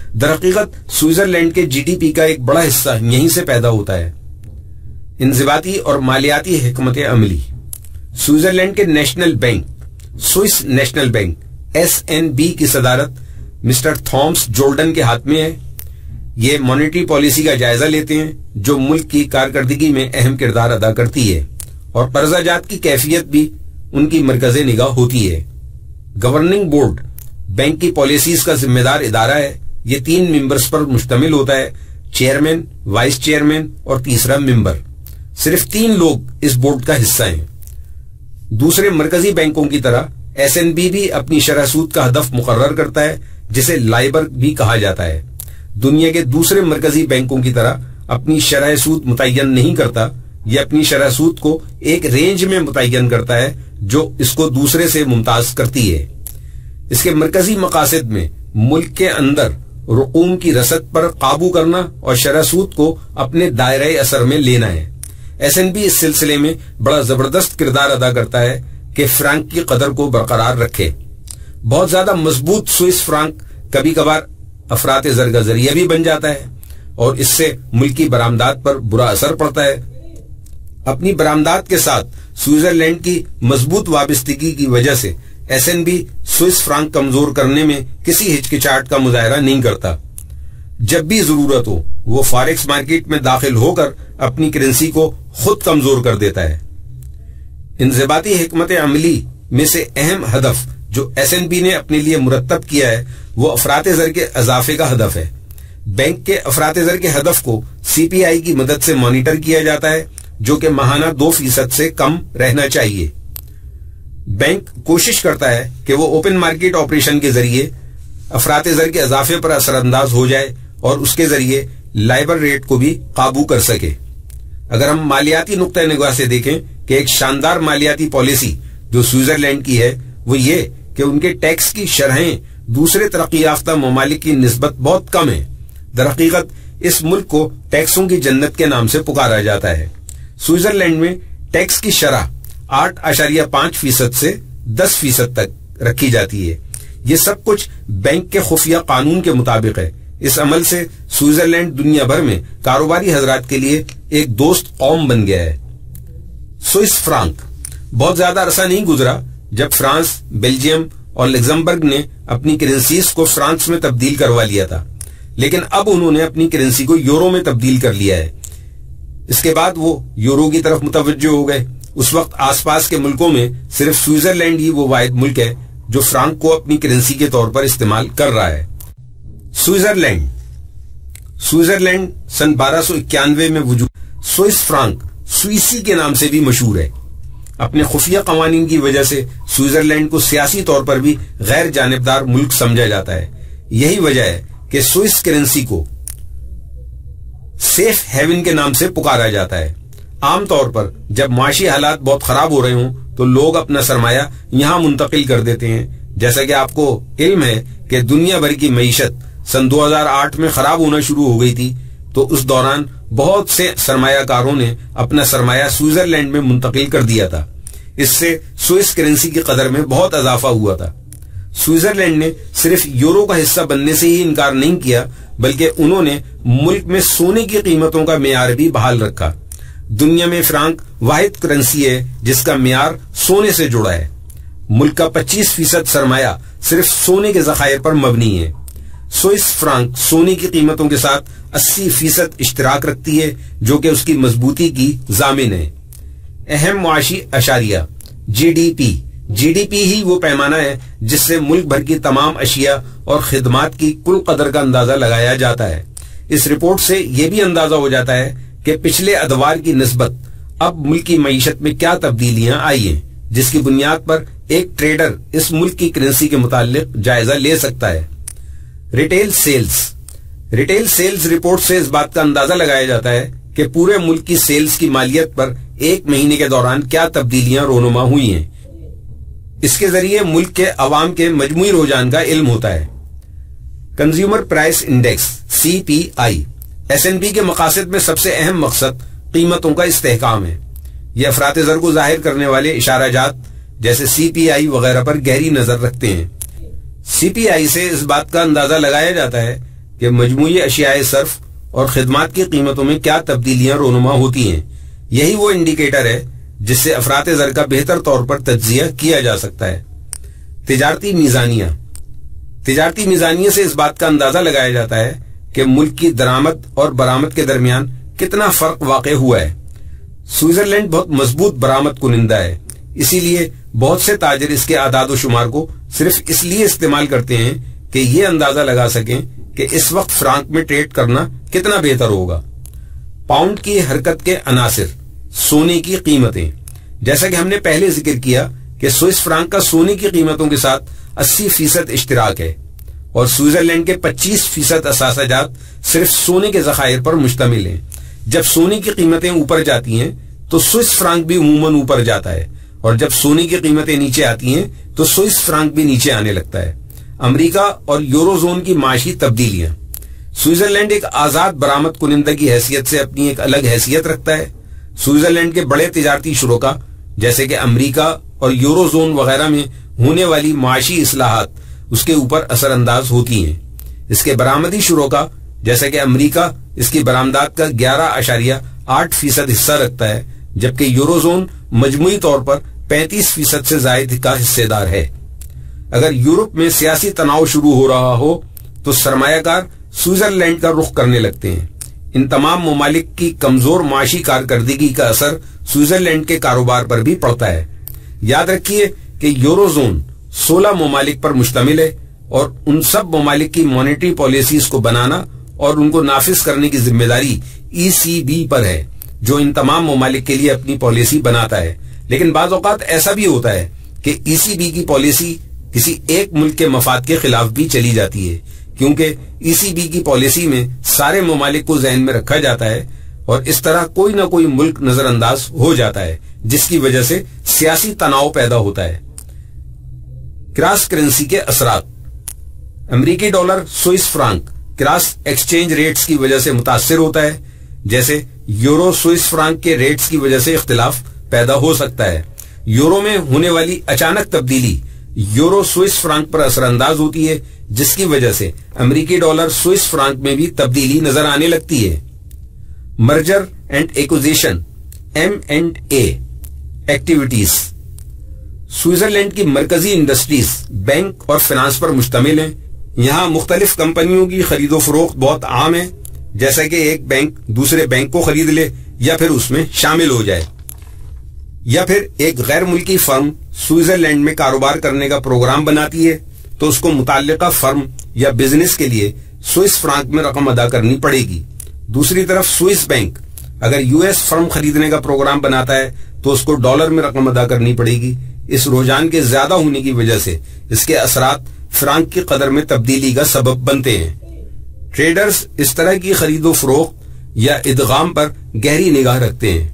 در حقیقت سوئٹزرلینڈ کے جی ڈی پی کا ایک بڑا حصہ یہیں سے پیدا ہوتا ہے۔ انضباطی اور مالیاتی حکمت عملی۔ سوئٹزرلینڈ کے national bank Swiss national bank S N B کی صدارت مسٹر تھامس جولڈن کے ہاتھ میں ہے۔ یہ مانیٹری پالیسی کا جائزہ لیتے ہیں جو ملک کی کارکردگی میں اہم کردار ادا کرتی ہے، اور قرضہ جات کی کیفیت بھی ان کی مرکز نگاہ ہوتی ہے۔ گورننگ بورڈ بینک کی پالیسیز کا ذمہ دار ادارہ ہے۔ یہ تین ممبرز پر مشتمل ہوتا ہے، چیئرمین، وائس چیئرمین اور تیسرا ممبر۔ صرف تین لوگ اس بورڈ کا حصہ ہیں۔ دوسرے مرکزی بینکوں کی طرح ایس این بی بھی اپنی شرح سود کا ہدف مقرر کرتا ہے، جسے لائبر بھی کہا جاتا ہے۔ دنیا کے دوسرے مرکزی بینکوں کی طرح اپنی شرح سود متعین نہیں کرتا، یہ اپنی شرح سود کو ایک رینج میں متعین کرتا ہے جو اس کو دوسرے سے ممتاز کرتی ہے۔ اس کے مرکزی مقاصد میں ملک کے اندر رقوم کی رسد پر قابو کرنا اور شرح سود کو اپنے دائرۂ اثر میں لینا ہے۔ ایس این بی اس سلسلے میں بڑا زبردست کردار ادا کرتا ہے کہ فرانک کی قدر کو برقرار رکھے۔ بہت زیادہ مضبوط سوئس فرانک کبھی کبھار افراط زر کا ذریعہ بھی بن جاتا ہے اور اس سے ملکی برآمدات پر برا اثر پڑتا ہے۔ اپنی برآمدات کے ساتھ سوئٹزرلینڈ کی مضبوط وابستگی کی وجہ سے S N B Swiss franc کمزور کرنے میں کسی ہچکچاہٹ کا مظاہرہ نہیں کرتا۔ جب بھی ضرورت ہو وہ فاریکس مارکیٹ میں داخل ہو کر اپنی کرنسی کو خود کمزور کر دیتا ہے۔ انضباطی حکمت عملی میں سے اہم ہدف جو ایس این بی نے اپنے لیے مرتب کیا ہے وہ افراط زر کے اضافے کا ہدف ہے۔ بینک کے افراط زر کے ہدف کو سی پی آئی کی مدد سے مانیٹر کیا جاتا ہے جو کہ ماہانہ دو فیصد سے کم رہنا چاہیے۔ بینک کوشش کرتا ہے کہ وہ اوپن مارکیٹ آپریشن کے ذریعے افراط زر کے اضافے پر اثر انداز ہو جائے اور اس کے ذریعے لائبر ریٹ کو بھی قابو کر سکے۔ اگر ہم مالیاتی نقطہ نگاہ سے دیکھیں کہ ایک شاندار مالیاتی پالیسی جو سوئٹزرلینڈ کی ہے وہ یہ کہ ان کے ٹیکس کی شرحیں دوسرے ترقی یافتہ ممالک کی نسبت بہت کم ہیں۔ در حقیقت اس ملک کو ٹیکسوں کی جنت کے نام سے پکارا جاتا ہے۔ سوئٹزرلینڈ میں ٹیکس کی شرح آٹھ اشاریہ پانچ فیصد سے دس فیصد تک رکھی جاتی ہے۔ یہ سب کچھ بینک کے خفیہ قانون کے مطابق ہے۔ اس عمل سے سوئٹزرلینڈ دنیا بھر میں کاروباری حضرات کے لیے ایک دوست قوم بن گیا ہے۔ سوئس فرانک بہت زیادہ عرصہ نہیں گزرا جب فرانس، بیلجیم اور لگزمبرگ نے اپنی کرنسیز کو فرانکس میں تبدیل کروا لیا تھا، لیکن اب انہوں نے اپنی کرنسی کو یورو میں تبدیل کر لیا ہے۔ اس کے بعد وہ یورو کی طرف متوجہ ہو گئے۔ اس وقت آس پاس کے ملکوں میں صرف سوئٹزرلینڈ ہی وہ واحد ملک ہے جو فرانک کو اپنی کرنسی کے طور پر استعمال کر رہا ہے۔ سوئٹزرلینڈ سوئٹزرلینڈ سن بارہ سو اکیانوے میں وجود سوئس فرانک سوئسی کے نام سے بھی مشہور ہے۔ اپنے خفیہ قوانین کی وجہ سے سوئٹزرلینڈ کو سیاسی طور پر بھی غیر جانبدار ملک سمجھا جاتا ہے۔ یہی وجہ ہے کہ سوئس کرنسی کو سیف ہیون کے نام سے پکارا جاتا ہے۔ عام طور پر جب معاشی حالات بہت خراب ہو رہے ہوں تو لوگ اپنا سرمایہ یہاں منتقل کر دیتے ہیں۔ جیسا کہ آپ کو علم ہے کہ دنیا بھر کی معیشت سن دو ہزار آٹھ میں خراب ہونا شروع ہو گئی تھی، تو اس دوران بہت سے سرمایہ کاروں نے اپنا سرمایہ سوئٹزرلینڈ میں منتقل کر دیا تھا۔ اس سے سوئس کرنسی کی قدر میں بہت اضافہ ہوا تھا۔ سوئٹزرلینڈ نے صرف یورو کا حصہ بننے سے ہی انکار نہیں کیا، بلکہ انہوں نے ملک میں سونے کی قیمتوں کا معیار بھی بحال رکھا۔ دنیا میں فرانک واحد کرنسی ہے جس کا معیار سونے سے جڑا ہے۔ ملک کا پچیس فیصد سرمایہ صرف سونے کے ذخائر پر مبنی ہے۔ سوئس فرانک سونے کی قیمتوں کے ساتھ اسی فیصد اشتراک رکھتی ہے جو کہ اس کی مضبوطی کی ضامن ہے۔ اہم معاشی اشاریہ جی ڈی پی جی ڈی پی ہی وہ پیمانہ ہے جس سے ملک بھر کی تمام اشیاء اور خدمات کی کل قدر کا اندازہ لگایا جاتا ہے۔ اس رپورٹ سے یہ بھی اندازہ ہو جاتا ہے کہ پچھلے ادوار کی نسبت اب ملک کی معیشت میں کیا تبدیلیاں آئی ہیں، جس کی بنیاد پر ایک ٹریڈر اس ملک کی کرنسی کے متعلق جائزہ لے سکتا ہے۔ Retail sales retail sales report سے اس بات کا اندازہ لگایا جاتا ہے کہ پورے ملک کی سیلز کی مالیت پر ایک مہینے کے دوران کیا تبدیلیاں رونما ہوئی ہیں۔ اس کے ذریعے ملک کے عوام کے مجموعی رجحان کا علم ہوتا ہے۔ Consumer price index C P I S N B کے مقاصد میں سب سے اہم مقصد قیمتوں کا استحکام ہے۔ یہ افراط زر کو ظاہر کرنے والے اشارہ جات جیسے سی پی آئی وغیرہ پر گہری نظر رکھتے ہیں۔ سی پی آئی سے اس بات کا اندازہ لگایا جاتا ہے کہ مجموعی اشیائے صرف اور خدمات کی قیمتوں میں کیا تبدیلیاں رونما ہوتی ہیں۔ یہی وہ انڈیکیٹر ہے جس سے افراط زر کا بہتر طور پر تجزیہ کیا جا سکتا ہے۔ تجارتی میزانیہ تجارتی میزانیہ سے اس بات کا اندازہ لگایا جاتا ہے کہ ملک کی درآمد اور برآمد کے درمیان کتنا فرق واقع ہوا ہے۔ سوئٹزرلینڈ بہت مضبوط برآمد کنندہ ہے، اسی لیے بہت سے تاجر اس کے اعداد و شمار کو صرف اس لیے استعمال کرتے ہیں کہ یہ اندازہ لگا سکیں کہ اس وقت فرانک میں ٹریڈ کرنا کتنا بہتر ہوگا۔ پاؤنڈ کی حرکت کے عناصر، سونے کی قیمتیں۔ جیسا کہ ہم نے پہلے ذکر کیا کہ سوئس فرانک کا سونے کی قیمتوں کے ساتھ اسی فیصد اشتراک ہے اور سوئٹزرلینڈ کے پچیس فیصد اثاثہ جات صرف سونے کے ذخائر پر مشتمل ہیں۔ جب سونے کی قیمتیں اوپر جاتی ہیں تو سوئس فرانک بھی عموماً اوپر جاتا ہے، اور جب سونے کی قیمتیں نیچے آتی ہیں تو سوئس فرانک بھی نیچے آنے لگتا ہے۔ امریکہ اور یورو زون کی معاشی تبدیلیاں۔ سوئٹزرلینڈ ایک آزاد برآمد کنندہ کی حیثیت سے اپنی ایک الگ حیثیت رکھتا ہے۔ سوئٹزرلینڈ کے بڑے تجارتی شرکا جیسے کہ امریکہ اور یورو زون وغیرہ میں ہونے والی معاشی اصلاحات اس کے اوپر اثر انداز ہوتی ہیں۔ اس کے برآمدی شرکا جیسے کہ امریکہ اس کی برآمدات کا گیارہ اشاریہ آٹھ فیصد حصہ رکھتا ہے، جبکہ یورو زون مجموعی طور پر پینتیس فیصد سے زائد کا حصے دار ہے۔ اگر یورپ میں سیاسی تناؤ شروع ہو رہا ہو تو سرمایہ کار سوئٹزرلینڈ کا رخ کرنے لگتے ہیں۔ ان تمام ممالک کی کمزور معاشی کارکردگی کا اثر سوئٹزرلینڈ کے کاروبار پر بھی پڑتا ہے۔ یاد رکھیے کہ یورو زون سولہ ممالک پر مشتمل ہے اور ان سب ممالک کی مانیٹری پالیسیز کو بنانا اور ان کو نافذ کرنے کی ذمہ داری ای سی بی پر ہے، جو ان تمام ممالک کے لیے اپنی پالیسی بناتا ہے۔ لیکن بعض اوقات ایسا بھی ہوتا ہے کہ ای سی بی کی پالیسی کسی ایک ملک کے مفاد کے خلاف بھی چلی جاتی ہے، کیونکہ ای سی بی کی پالیسی میں سارے ممالک کو ذہن میں رکھا جاتا ہے اور اس طرح کوئی نہ کوئی ملک نظر انداز ہو جاتا ہے، جس کی وجہ سے سیاسی تناؤ پیدا ہوتا ہے۔ کراس کرنسی کے اثرات۔ امریکی dollar Swiss franc cross exchange rates کی وجہ سے متاثر ہوتا ہے، جیسے یورو سوئس فرانک کے ریٹس کی وجہ سے اختلاف پیدا ہو سکتا ہے۔ یورو میں ہونے والی اچانک تبدیلی یورو سوئس فرانک پر اثر انداز ہوتی ہے، جس کی وجہ سے امریکی ڈالر سوئس فرانک میں بھی تبدیلی نظر آنے لگتی ہے۔ Merger and acquisition M and A activities. Switzerland کی مرکزی انڈسٹریز بینک اور فنانس پر مشتمل ہیں۔ یہاں مختلف کمپنیوں کی خرید و فروخت بہت عام ہے، جیسا کہ ایک بینک دوسرے بینک کو خرید لے یا پھر اس میں شامل ہو جائے، یا پھر ایک غیر ملکی فرم سوئٹزرلینڈ میں کاروبار کرنے کا پروگرام بناتی ہے تو اس کو متعلقہ فرم یا بزنس کے لیے سوئس فرانک میں رقم ادا کرنی پڑے گی۔ دوسری طرف سوئس بینک اگر یو ایس فرم خریدنے کا پروگرام بناتا ہے تو اس کو ڈالر میں رقم ادا کرنی پڑے گی۔ اس رجحان کے زیادہ ہونے کی وجہ سے اس کے اثرات فرانک کی قدر میں تبدیلی کا سبب بنتے ہیں۔ ٹریڈرز اس طرح کی خرید و فروخت یا ادغام پر گہری نگاہ رکھتے ہیں۔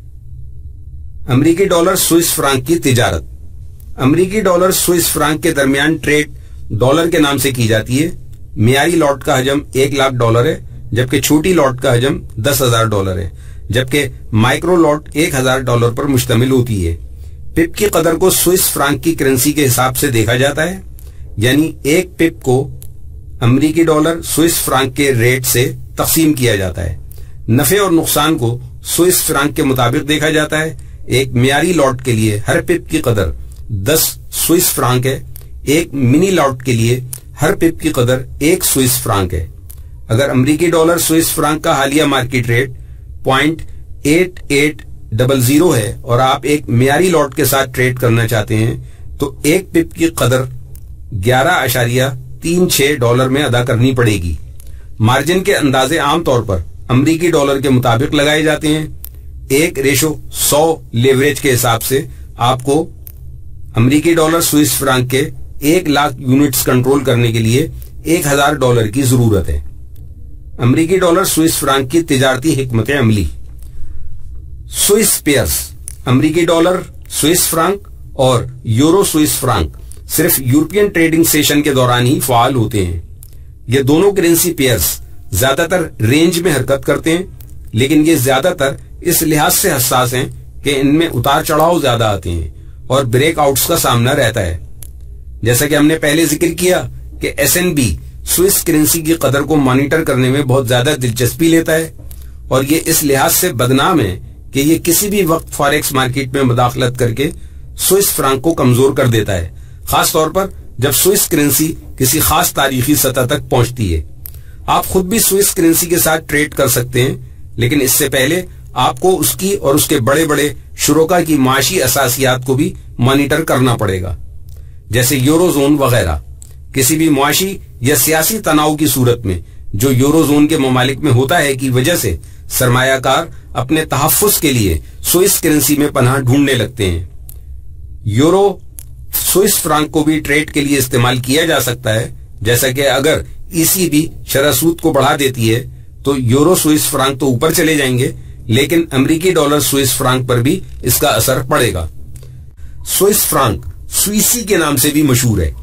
امریکی ڈالر سوئس فرانک کی تجارت۔ امریکی ڈالر سوئس فرانک کے درمیان ٹریڈ ڈالر کے نام سے کی جاتی ہے۔ معیاری لاٹ کا حجم ایک لاکھ ڈالر ہے، جبکہ چھوٹی لاٹ کا حجم دس ہزار ڈالر ہے، جبکہ مائکرو لاٹ ایک ہزار ڈالر پر مشتمل ہوتی ہے۔ پپ کی قدر کو سوئس فرانک کی کرنسی کے حساب سے دیکھا جاتا ہے، یعنی ایک پپ کو امریکی ڈالر سوئس فرانک کے ریٹ سے تقسیم کیا جاتا ہے۔ نفع اور نقصان کو سوئس فرانک کے مطابق دیکھا جاتا ہے۔ ایک معیاری لاٹ کے لیے ہر پپ کی قدر دس سوئس فرانک ہے، ایک منی لاٹ کے لیے ہر پپ کی قدر ایک سوئس فرانک ہے۔ اگر امریکی ڈالر سوئس فرانک کا حالیہ market rate point eight eight double zero ہے اور آپ ایک معیاری لاٹ کے ساتھ ٹریڈ کرنا چاہتے ہیں تو ایک پپ کی قدر گیارہ اشاریہ تین چھ ڈالر میں ادا کرنی پڑے گی۔ مارجن کے اندازے عام طور پر امریکی ڈالر کے مطابق لگائے جاتے ہیں۔ ایک ریشو سو لیوریج کے حساب سے آپ کو امریکی ڈالر سوئس فرانک کے ایک لاکھ یونٹس کنٹرول کرنے کے لیے ایک ہزار ڈالر کی ضرورت ہے۔ امریکی ڈالر سوئس فرانک کی تجارتی حکمت عملی۔ سوئس پیئرز امریکی ڈالر سوئس فرانک اور یورو سوئس فرانک صرف یورپین ٹریڈنگ سیشن کے دوران ہی فعال ہوتے ہیں۔ یہ دونوں کرنسی پیئرز زیادہ تر رینج میں حرکت کرتے ہیں، لیکن یہ زیادہ تر اس لحاظ سے حساس ہیں کہ ان میں اتار چڑھاؤ زیادہ آتے ہیں اور بریک آؤٹس کا سامنا رہتا ہے۔ جیسا کہ ہم نے پہلے ذکر کیا کہ S N B Swiss currency की कदर को मॉनिटर करने में बहुत ज्यादा दिलचस्पी लेता है और ये इस लिहाज से बदनाम है कि ये किसी भी वक्त फॉरेक्स मार्केट में मुदाखलत करके स्विस फ्रांक को कमजोर कर देता है, खास तौर पर जब स्विस करेंसी किसी खास तारीखी सतह तक पहुंचती है। आप खुद भी स्विस करेंसी के साथ ट्रेड कर सकते हैं, लेकिन इससे पहले आपको उसकी और उसके बड़े बड़े शुरोका की माशी असासियात को भी मॉनिटर करना पड़ेगा, जैसे यूरोजोन वगैरह। किसी भी मुआशी या सियासी तनाव की सूरत में जो यूरोजोन के ममालिक में होता है की वजह से सरमायाकार अपने तहफ्फुज के लिए स्विस करेंसी में पनाह ढूंढने लगते हैं। यूरो स्विस फ्रांक को भी ट्रेड के लिए इस्तेमाल किया जा सकता है, जैसा कि अगर ईसीबी शरह सूद को बढ़ा देती है तो यूरो स्विस फ्रांक तो ऊपर चले जाएंगे, लेकिन अमेरिकी डॉलर स्विस फ्रांक पर भी इसका असर पड़ेगा। स्विस फ्रांक स्वीसी के नाम से भी मशहूर है।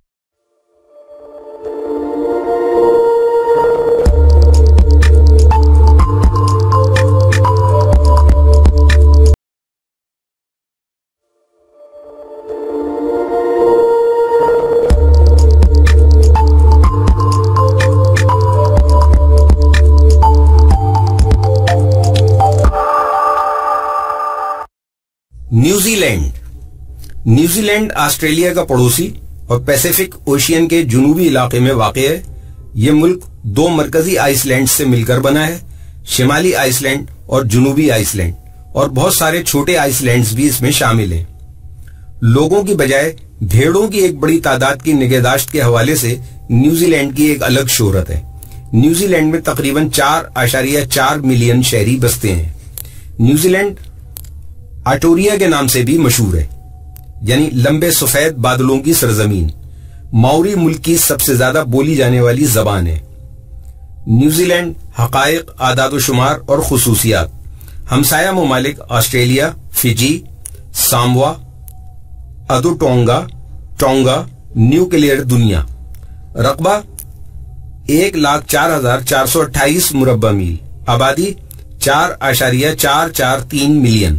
न्यूजीलैंड न्यूजीलैंड ऑस्ट्रेलिया का पड़ोसी और पैसिफिक ओशियन के जुनूबी इलाके में वाक़ है। यह मुल्क दो मरकजी आइसलैंड से मिलकर बना है, शिमाली आइसलैंड और जुनूबी आइसलैंड, और बहुत सारे छोटे आइसलैंड्स भी इसमें शामिल हैं। लोगों की बजाय भेड़ों की एक बड़ी तादाद की निगहदाश्त के हवाले से न्यूजीलैंड की एक अलग शोहरत है। न्यूजीलैंड में तकरीबन चार आशारिया चार मिलियन शहरी बसते हैं। न्यूजीलैंड आटोरिया के नाम से भी मशहूर है, यानी लंबे सफेद बादलों की सरजमीन। माओरी मुल्क की सबसे ज्यादा बोली जाने वाली जबान है। न्यूजीलैंड हकाइक, आदाद शुमार और खुसूसियात। हमसाया ममालिक ऑस्ट्रेलिया, फिजी, सामवा, अदो टोंगा, टोंगा, न्यू क्लियर दुनिया। रकबा एक लाख चार हजार चार सौ अट्ठाईस मुरब्बा मील। आबादी चार आशारिया चार चार तीन मिलियन।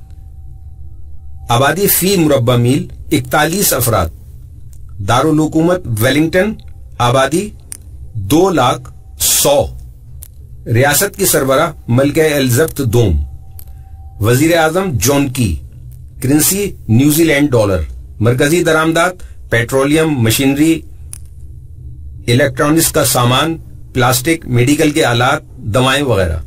आबादी फी मुरब्बा मील इकतालीस अफराद। दारुल हुकूमत वेलिंगटन। आबादी दो लाख सौ। रियासत की सरबराह मलका एलिजाबेथ दोम। वजीर आजम जॉन की। Currency New Zealand dollar. मरकजी दरामदात पेट्रोलियम, मशीनरी, इलेक्ट्रॉनिक्स का सामान, प्लास्टिक, मेडिकल के आलात, दवाएं वगैरह।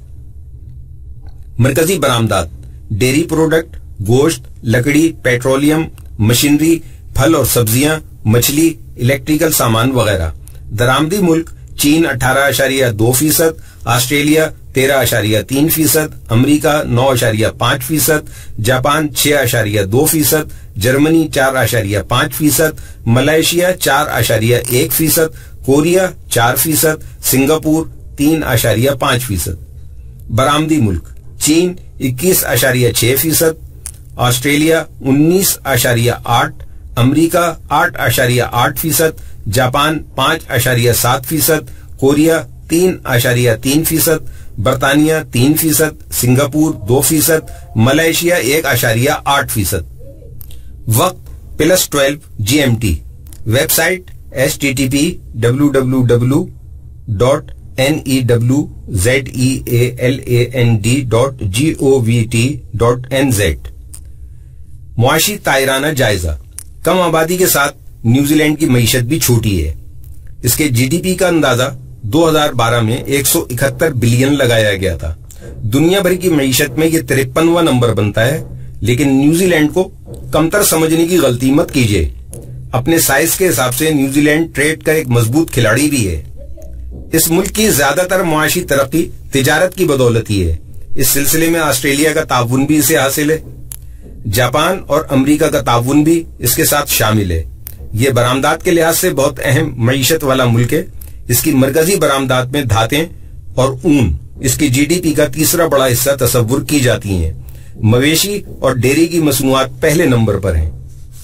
मरकजी बरामदात डेयरी प्रोडक्ट, गोश्त, लकड़ी, पेट्रोलियम, मशीनरी, फल और सब्जियां, मछली, इलेक्ट्रिकल सामान वगैरह। दरामदी मुल्क चीन अठारह आशारिया दो फीसद, ऑस्ट्रेलिया तेरह आशारिया तीन फीसद, अमरीका नौ आशारिया पांच फीसद, जापान छह आशारिया दो फीसद, जर्मनी चार आशारिया पांच फीसद, मलेशिया चार आशारिया एक फीसद, कोरिया चार फीसद, सिंगापुर तीन आशारिया पांच फीसद। बरामदी मुल्क चीन इक्कीस आशारिया छह फीसद, ऑस्ट्रेलिया उन्नीस आशारिया आठ, अमरीका आठ आशारिया आठ फीसद, जापान पांच आशारिया सात फीसद, कोरिया तीन आशारिया तीन फीसद, बरतानिया तीन फीसद, सिंगापुर दो फीसद, मलेशिया एक आशारिया आठ फीसद। वक्त plus twelve G M T. Website H T T P W W W dot N E W Z E A L A N D dot G O V T dot N Z. मुआशी तायराना जायजा। कम आबादी के साथ New Zealand की मईशत भी छोटी है। इसके जीडीपी का अंदाजा दो हज़ार बारह में एक सौ इकहत्तर बिलियन लगाया गया था। दुनिया भर की मईशत में यह तिरपनवा नंबर बनता है, लेकिन न्यूजीलैंड को कमतर समझने की गलती मत कीजिए। अपने साइज के हिसाब से न्यूजीलैंड ट्रेड का एक मजबूत खिलाड़ी भी है। इस मुल्क की ज्यादातर मुआशी तरक्की तिजारत की बदौलत ही है। इस सिलसिले में ऑस्ट्रेलिया का ताउन भी इसे हासिल है। जापान और अमेरिका का ताउन भी इसके साथ शामिल है। ये बरामदात के लिहाज से बहुत अहम मईशत वाला मुल्क है। इसकी मरकजी बरामदात में धातें और ऊन इसकी जीडीपी का तीसरा बड़ा हिस्सा तस्वुर की जाती हैं। मवेशी और डेयरी की मसनूआत पहले नंबर पर हैं।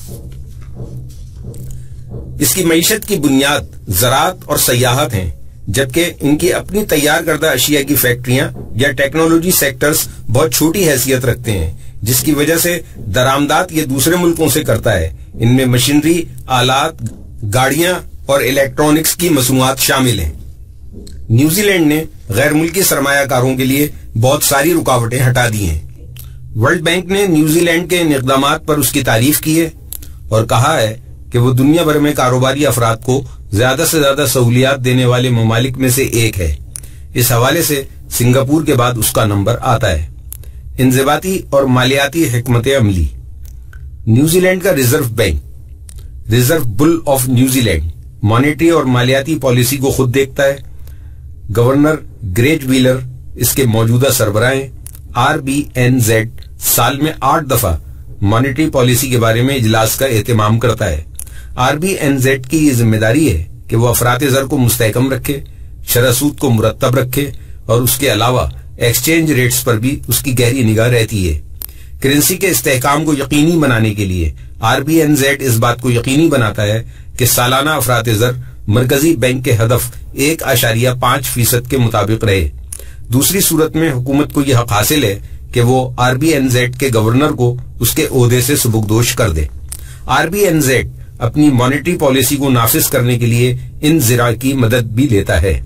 इसकी मईशत की बुनियाद ज़राअत और सयाहत हैं, जबकि इनकी अपनी तैयार करदा अशिया की फैक्ट्रियां या टेक्नोलॉजी सेक्टर्स बहुत छोटी हैसियत रखते हैं, जिसकी वजह से दरामदात ये दूसरे मुल्कों से करता है। इनमें मशीनरी, आलात, गाड़ियां, اور الیکٹرانکس کی مصنوعات شامل ہیں۔ نیوزی لینڈ نے غیر ملکی سرمایہ کاروں کے لیے بہت ساری رکاوٹیں ہٹا دی ہیں۔ ورلڈ بینک نے نیوزی لینڈ کے ان اقدامات پر اس کی تعریف کی ہے اور کہا ہے کہ وہ دنیا بھر میں کاروباری افراد کو زیادہ سے زیادہ سہولیات دینے والے ممالک میں سے ایک ہے۔ اس حوالے سے سنگاپور کے بعد اس کا نمبر آتا ہے۔ انضباطی اور مالیاتی حکمت عملی۔ نیوزی لینڈ کا reserve bank reserve bill of New Zealand monetary اور مالیاتی پالیسی کو خود دیکھتا ہے۔ گورنر گریٹ ویلر اس کے موجودہ سربراہ ہیں۔ آر بی این زیڈ سال میں آٹھ دفعہ مانیٹری پالیسی کے بارے میں اجلاس کا اہتمام کرتا ہے۔ آر بی این زیڈ کی یہ ذمہ داری ہے کہ وہ افراط زر کو مستحکم رکھے، شرح سود کو مرتب رکھے اور اس کے علاوہ ایکسچینج ریٹس پر بھی اس کی گہری نگاہ رہتی ہے۔ کرنسی کے استحکام کو یقینی بنانے کے لیے آر بی این زیڈ اس بات کو یقینی بناتا ہے کہ سالانہ افراط زر مرکزی بینک کے ہدف ایک اشاریہ پانچ فیصد کے مطابق رہے۔ دوسری صورت میں حکومت کو یہ حق حاصل ہے کہ وہ آر بی این زیڈ کے گورنر کو اس کے عہدے سے سبکدوش کر دے۔ آر بی این زیڈ اپنی مانیٹری پالیسی کو نافذ کرنے کے لیے ان ذرائع کی مدد بھی لیتا ہے۔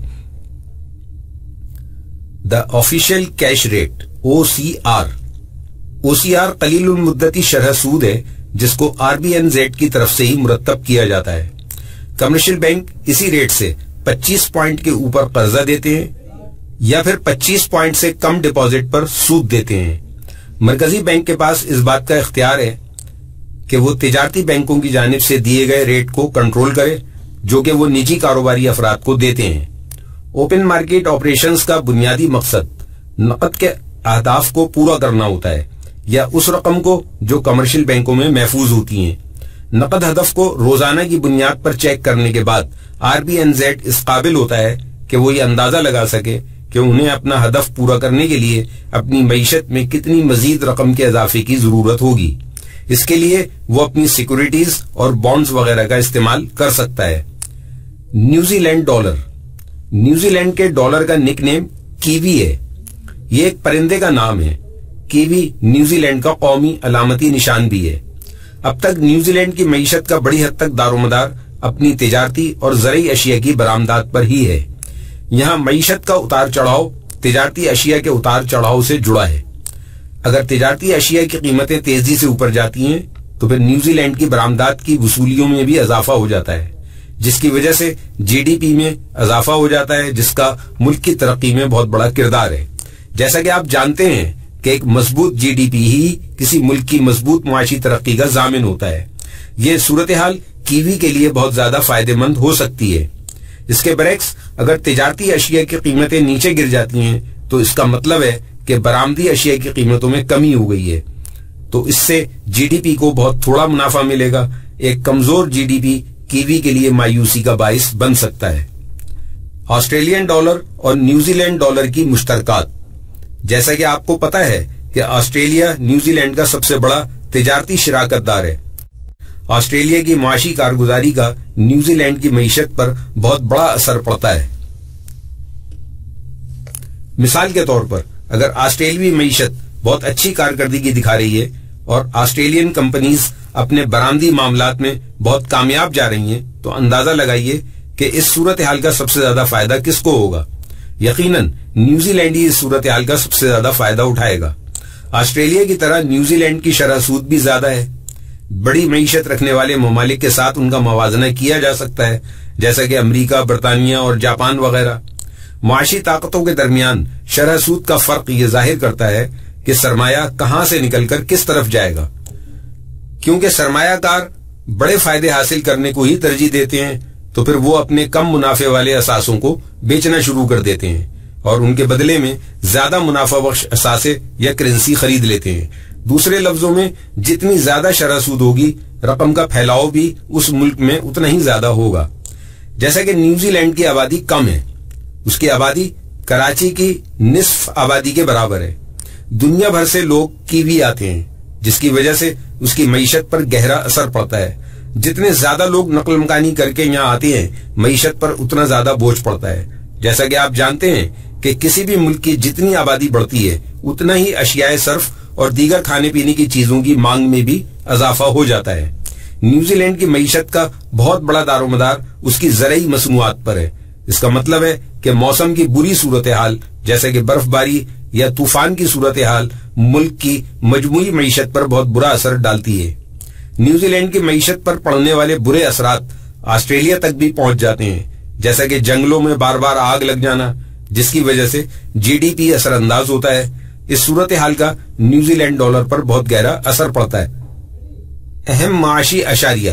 The official cash rate O C R O C R قلیل المدتی شرح سود ہے جس کو آر بی این زیڈ کی طرف سے ہی مرتب کیا جاتا ہے۔ کمرشل بینک اسی ریٹ سے پچیس پوائنٹ کے اوپر قرضہ دیتے ہیں یا پھر پچیس پوائنٹ سے کم ڈپازٹ پر سود دیتے ہیں۔ مرکزی بینک کے پاس اس بات کا اختیار ہے کہ وہ تجارتی بینکوں کی جانب سے دیے گئے ریٹ کو کنٹرول کرے جو کہ وہ نجی کاروباری افراد کو دیتے ہیں۔ اوپن مارکیٹ آپریشنز کا بنیادی مقصد نقد کے اہداف کو پورا کرنا ہوتا ہے یا اس رقم کو جو کمرشل بینکوں میں محفوظ ہوتی ہیں۔ نقد ہدف کو روزانہ کی بنیاد پر چیک کرنے کے بعد آر بی این زیڈ اس قابل ہوتا ہے کہ وہ یہ اندازہ لگا سکے کہ انہیں اپنا ہدف پورا کرنے کے لیے اپنی معیشت میں کتنی مزید رقم کے اضافے کی ضرورت ہوگی۔ اس کے لیے وہ اپنی سیکورٹیز اور بانڈز وغیرہ کا استعمال کر سکتا ہے۔ New Zealand dollar New Zealand کے ڈالر کا نک نیم کیوی ہے۔ یہ ایک پرندے کا نام ہے۔ کیوی نیوزی لینڈ کا قومی علامتی نشان بھی ہے۔ اب تک نیوزی لینڈ کی معیشت کا بڑی حد تک دار و مدار اپنی تجارتی اور زرعی اشیاء کی برآمدات پر ہی ہے۔ یہاں معیشت کا اتار چڑھاؤ تجارتی اشیاء کے اتار چڑھاؤ سے جڑا ہے۔ اگر تجارتی اشیاء کی قیمتیں تیزی سے اوپر جاتی ہیں تو پھر نیوزی لینڈ کی برآمدات کی وصولیوں میں بھی اضافہ ہو جاتا ہے، جس کی وجہ سے جی ڈی پی میں اضافہ ہو جاتا ہے، جس کا ملک کی ترقی میں بہت بڑا کردار ہے۔ جیسا کہ آپ جانتے ہیں کہ ایک مضبوط جی ڈی پی ہی کسی ملک کی مضبوط معاشی ترقی کا ضامن ہوتا ہے۔ یہ صورتحال کیوی کے لیے بہت زیادہ فائدہ مند ہو سکتی ہے۔ اس کے برعکس اگر تجارتی اشیاء کی قیمتیں نیچے گر جاتی ہیں تو اس کا مطلب ہے کہ برآمدی اشیاء کی قیمتوں میں کمی ہو گئی ہے، تو اس سے جی ڈی پی کو بہت تھوڑا منافع ملے گا۔ ایک کمزور جی ڈی پی کیوی کے لیے مایوسی کا باعث بن سکتا ہے۔ آسٹریلین ڈالر اور نیوزی لینڈ ڈالر کی مشترکات۔ جیسا کہ آپ کو پتا ہے کہ آسٹریلیا نیوزی لینڈ کا سب سے بڑا تجارتی شراکت دار ہے۔ آسٹریلیا کی معاشی کارگزاری کا نیوزی لینڈ کی معیشت پر بہت بڑا اثر پڑتا ہے۔ مثال کے طور پر اگر آسٹریلوی معیشت بہت اچھی کارکردگی دکھا رہی ہے اور آسٹریلین کمپنیز اپنے برآمدی معاملات میں بہت کامیاب جا رہی ہیں تو اندازہ لگائیے کہ اس صورتحال کا سب سے زیادہ فائدہ کس کو ہوگا؟ یقیناً نیوزی لینڈ اس صورتحال کا سب سے زیادہ فائدہ اٹھائے گا۔ آسٹریلیا کی طرح نیوزی لینڈ کی شرح سود بھی زیادہ ہے۔ بڑی معیشت رکھنے والے ممالک کے ساتھ ان کا موازنہ کیا جا سکتا ہے، جیسا کہ امریکہ، برطانیہ اور جاپان وغیرہ۔ معاشی طاقتوں کے درمیان شرح سود کا فرق یہ ظاہر کرتا ہے کہ سرمایہ کہاں سے نکل کر کس طرف جائے گا۔ کیونکہ سرمایہ کار بڑے فائدے حاصل کرنے کو ہی ترجیح دیتے ہیں تو پھر وہ اپنے کم منافع والے اثاثوں کو بیچنا شروع کر دیتے ہیں اور ان کے بدلے میں زیادہ منافع بخش اثاثے یا کرنسی خرید لیتے ہیں۔ دوسرے لفظوں میں جتنی زیادہ شرح سود ہوگی رقم کا پھیلاؤ بھی اس ملک میں اتنا ہی زیادہ ہوگا۔ جیسا کہ نیوزی لینڈ کی آبادی کم ہے، اس کی آبادی کراچی کی نصف آبادی کے برابر ہے۔ دنیا بھر سے لوگ کیوی آتے ہیں جس کی وجہ سے اس کی معیشت پر گہرا اثر پڑتا ہے۔ جتنے زیادہ لوگ نقل مکانی کر کے یہاں آتے ہیں معیشت پر اتنا زیادہ بوجھ پڑتا ہے۔ جیسا کہ آپ جانتے ہیں کہ کسی بھی ملک کی جتنی آبادی بڑھتی ہے اتنا ہی اشیاء صرف اور دیگر کھانے پینے کی چیزوں کی مانگ میں بھی اضافہ ہو جاتا ہے۔ نیوزی لینڈ کی معیشت کا بہت بڑا دار و مدار اس کی زرعی مصنوعات پر ہے۔ اس کا مطلب ہے کہ موسم کی بری صورتحال جیسے کہ برف باری یا طوفان کی صورتحال ملک کی مجموعی معیشت پر بہت برا اثر ڈالتی ہے۔ نیوزی لینڈ کی معیشت پر پڑنے والے برے اثرات آسٹریلیا تک بھی پہنچ جاتے ہیں، جیسا کہ جنگلوں میں بار بار آگ لگ جانا جس کی وجہ سے جی ڈی پی اثر انداز ہوتا ہے۔ اس صورتحال کا نیوزی لینڈ ڈالر پر بہت گہرا اثر پڑتا ہے۔ اہم معاشی اشاریہ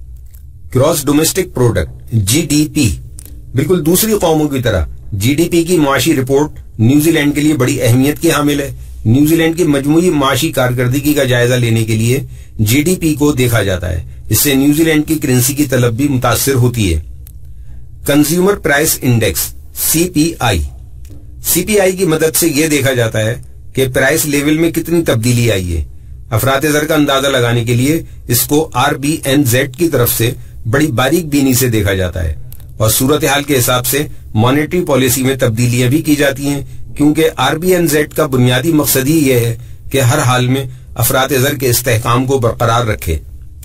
gross domestic product G D P بالکل دوسری قوموں کی طرح جی ڈی پی کی معاشی رپورٹ نیوزی لینڈ کے لیے بڑی اہمیت کی حامل ہے۔ نیوزی لینڈ کی مجموعی معاشی کارکردگی کا جائزہ لینے کے لیے جی ڈی پی کو دیکھا جاتا ہے۔ اس سے نیوزی لینڈ کی کرنسی کی طلب بھی متاثر ہوتی ہے۔ Consumer price index C P I C P I کی مدد سے یہ دیکھا جاتا ہے کہ پرائس لیول میں کتنی تبدیلی آئی ہے۔ افراط زر کا اندازہ لگانے کے لیے اس کو آر بی این زیڈ کی طرف سے بڑی باریک بینی سے دیکھا جاتا ہے، اور صورتحال کے حساب سے مانیٹری پالیسی میں تبدیلیاں بھی کی جاتی ہیں، کیونکہ آر بی این زیڈ کا بنیادی مقصد ہی یہ ہے کہ ہر حال میں افراط زر کے استحکام کو برقرار رکھے۔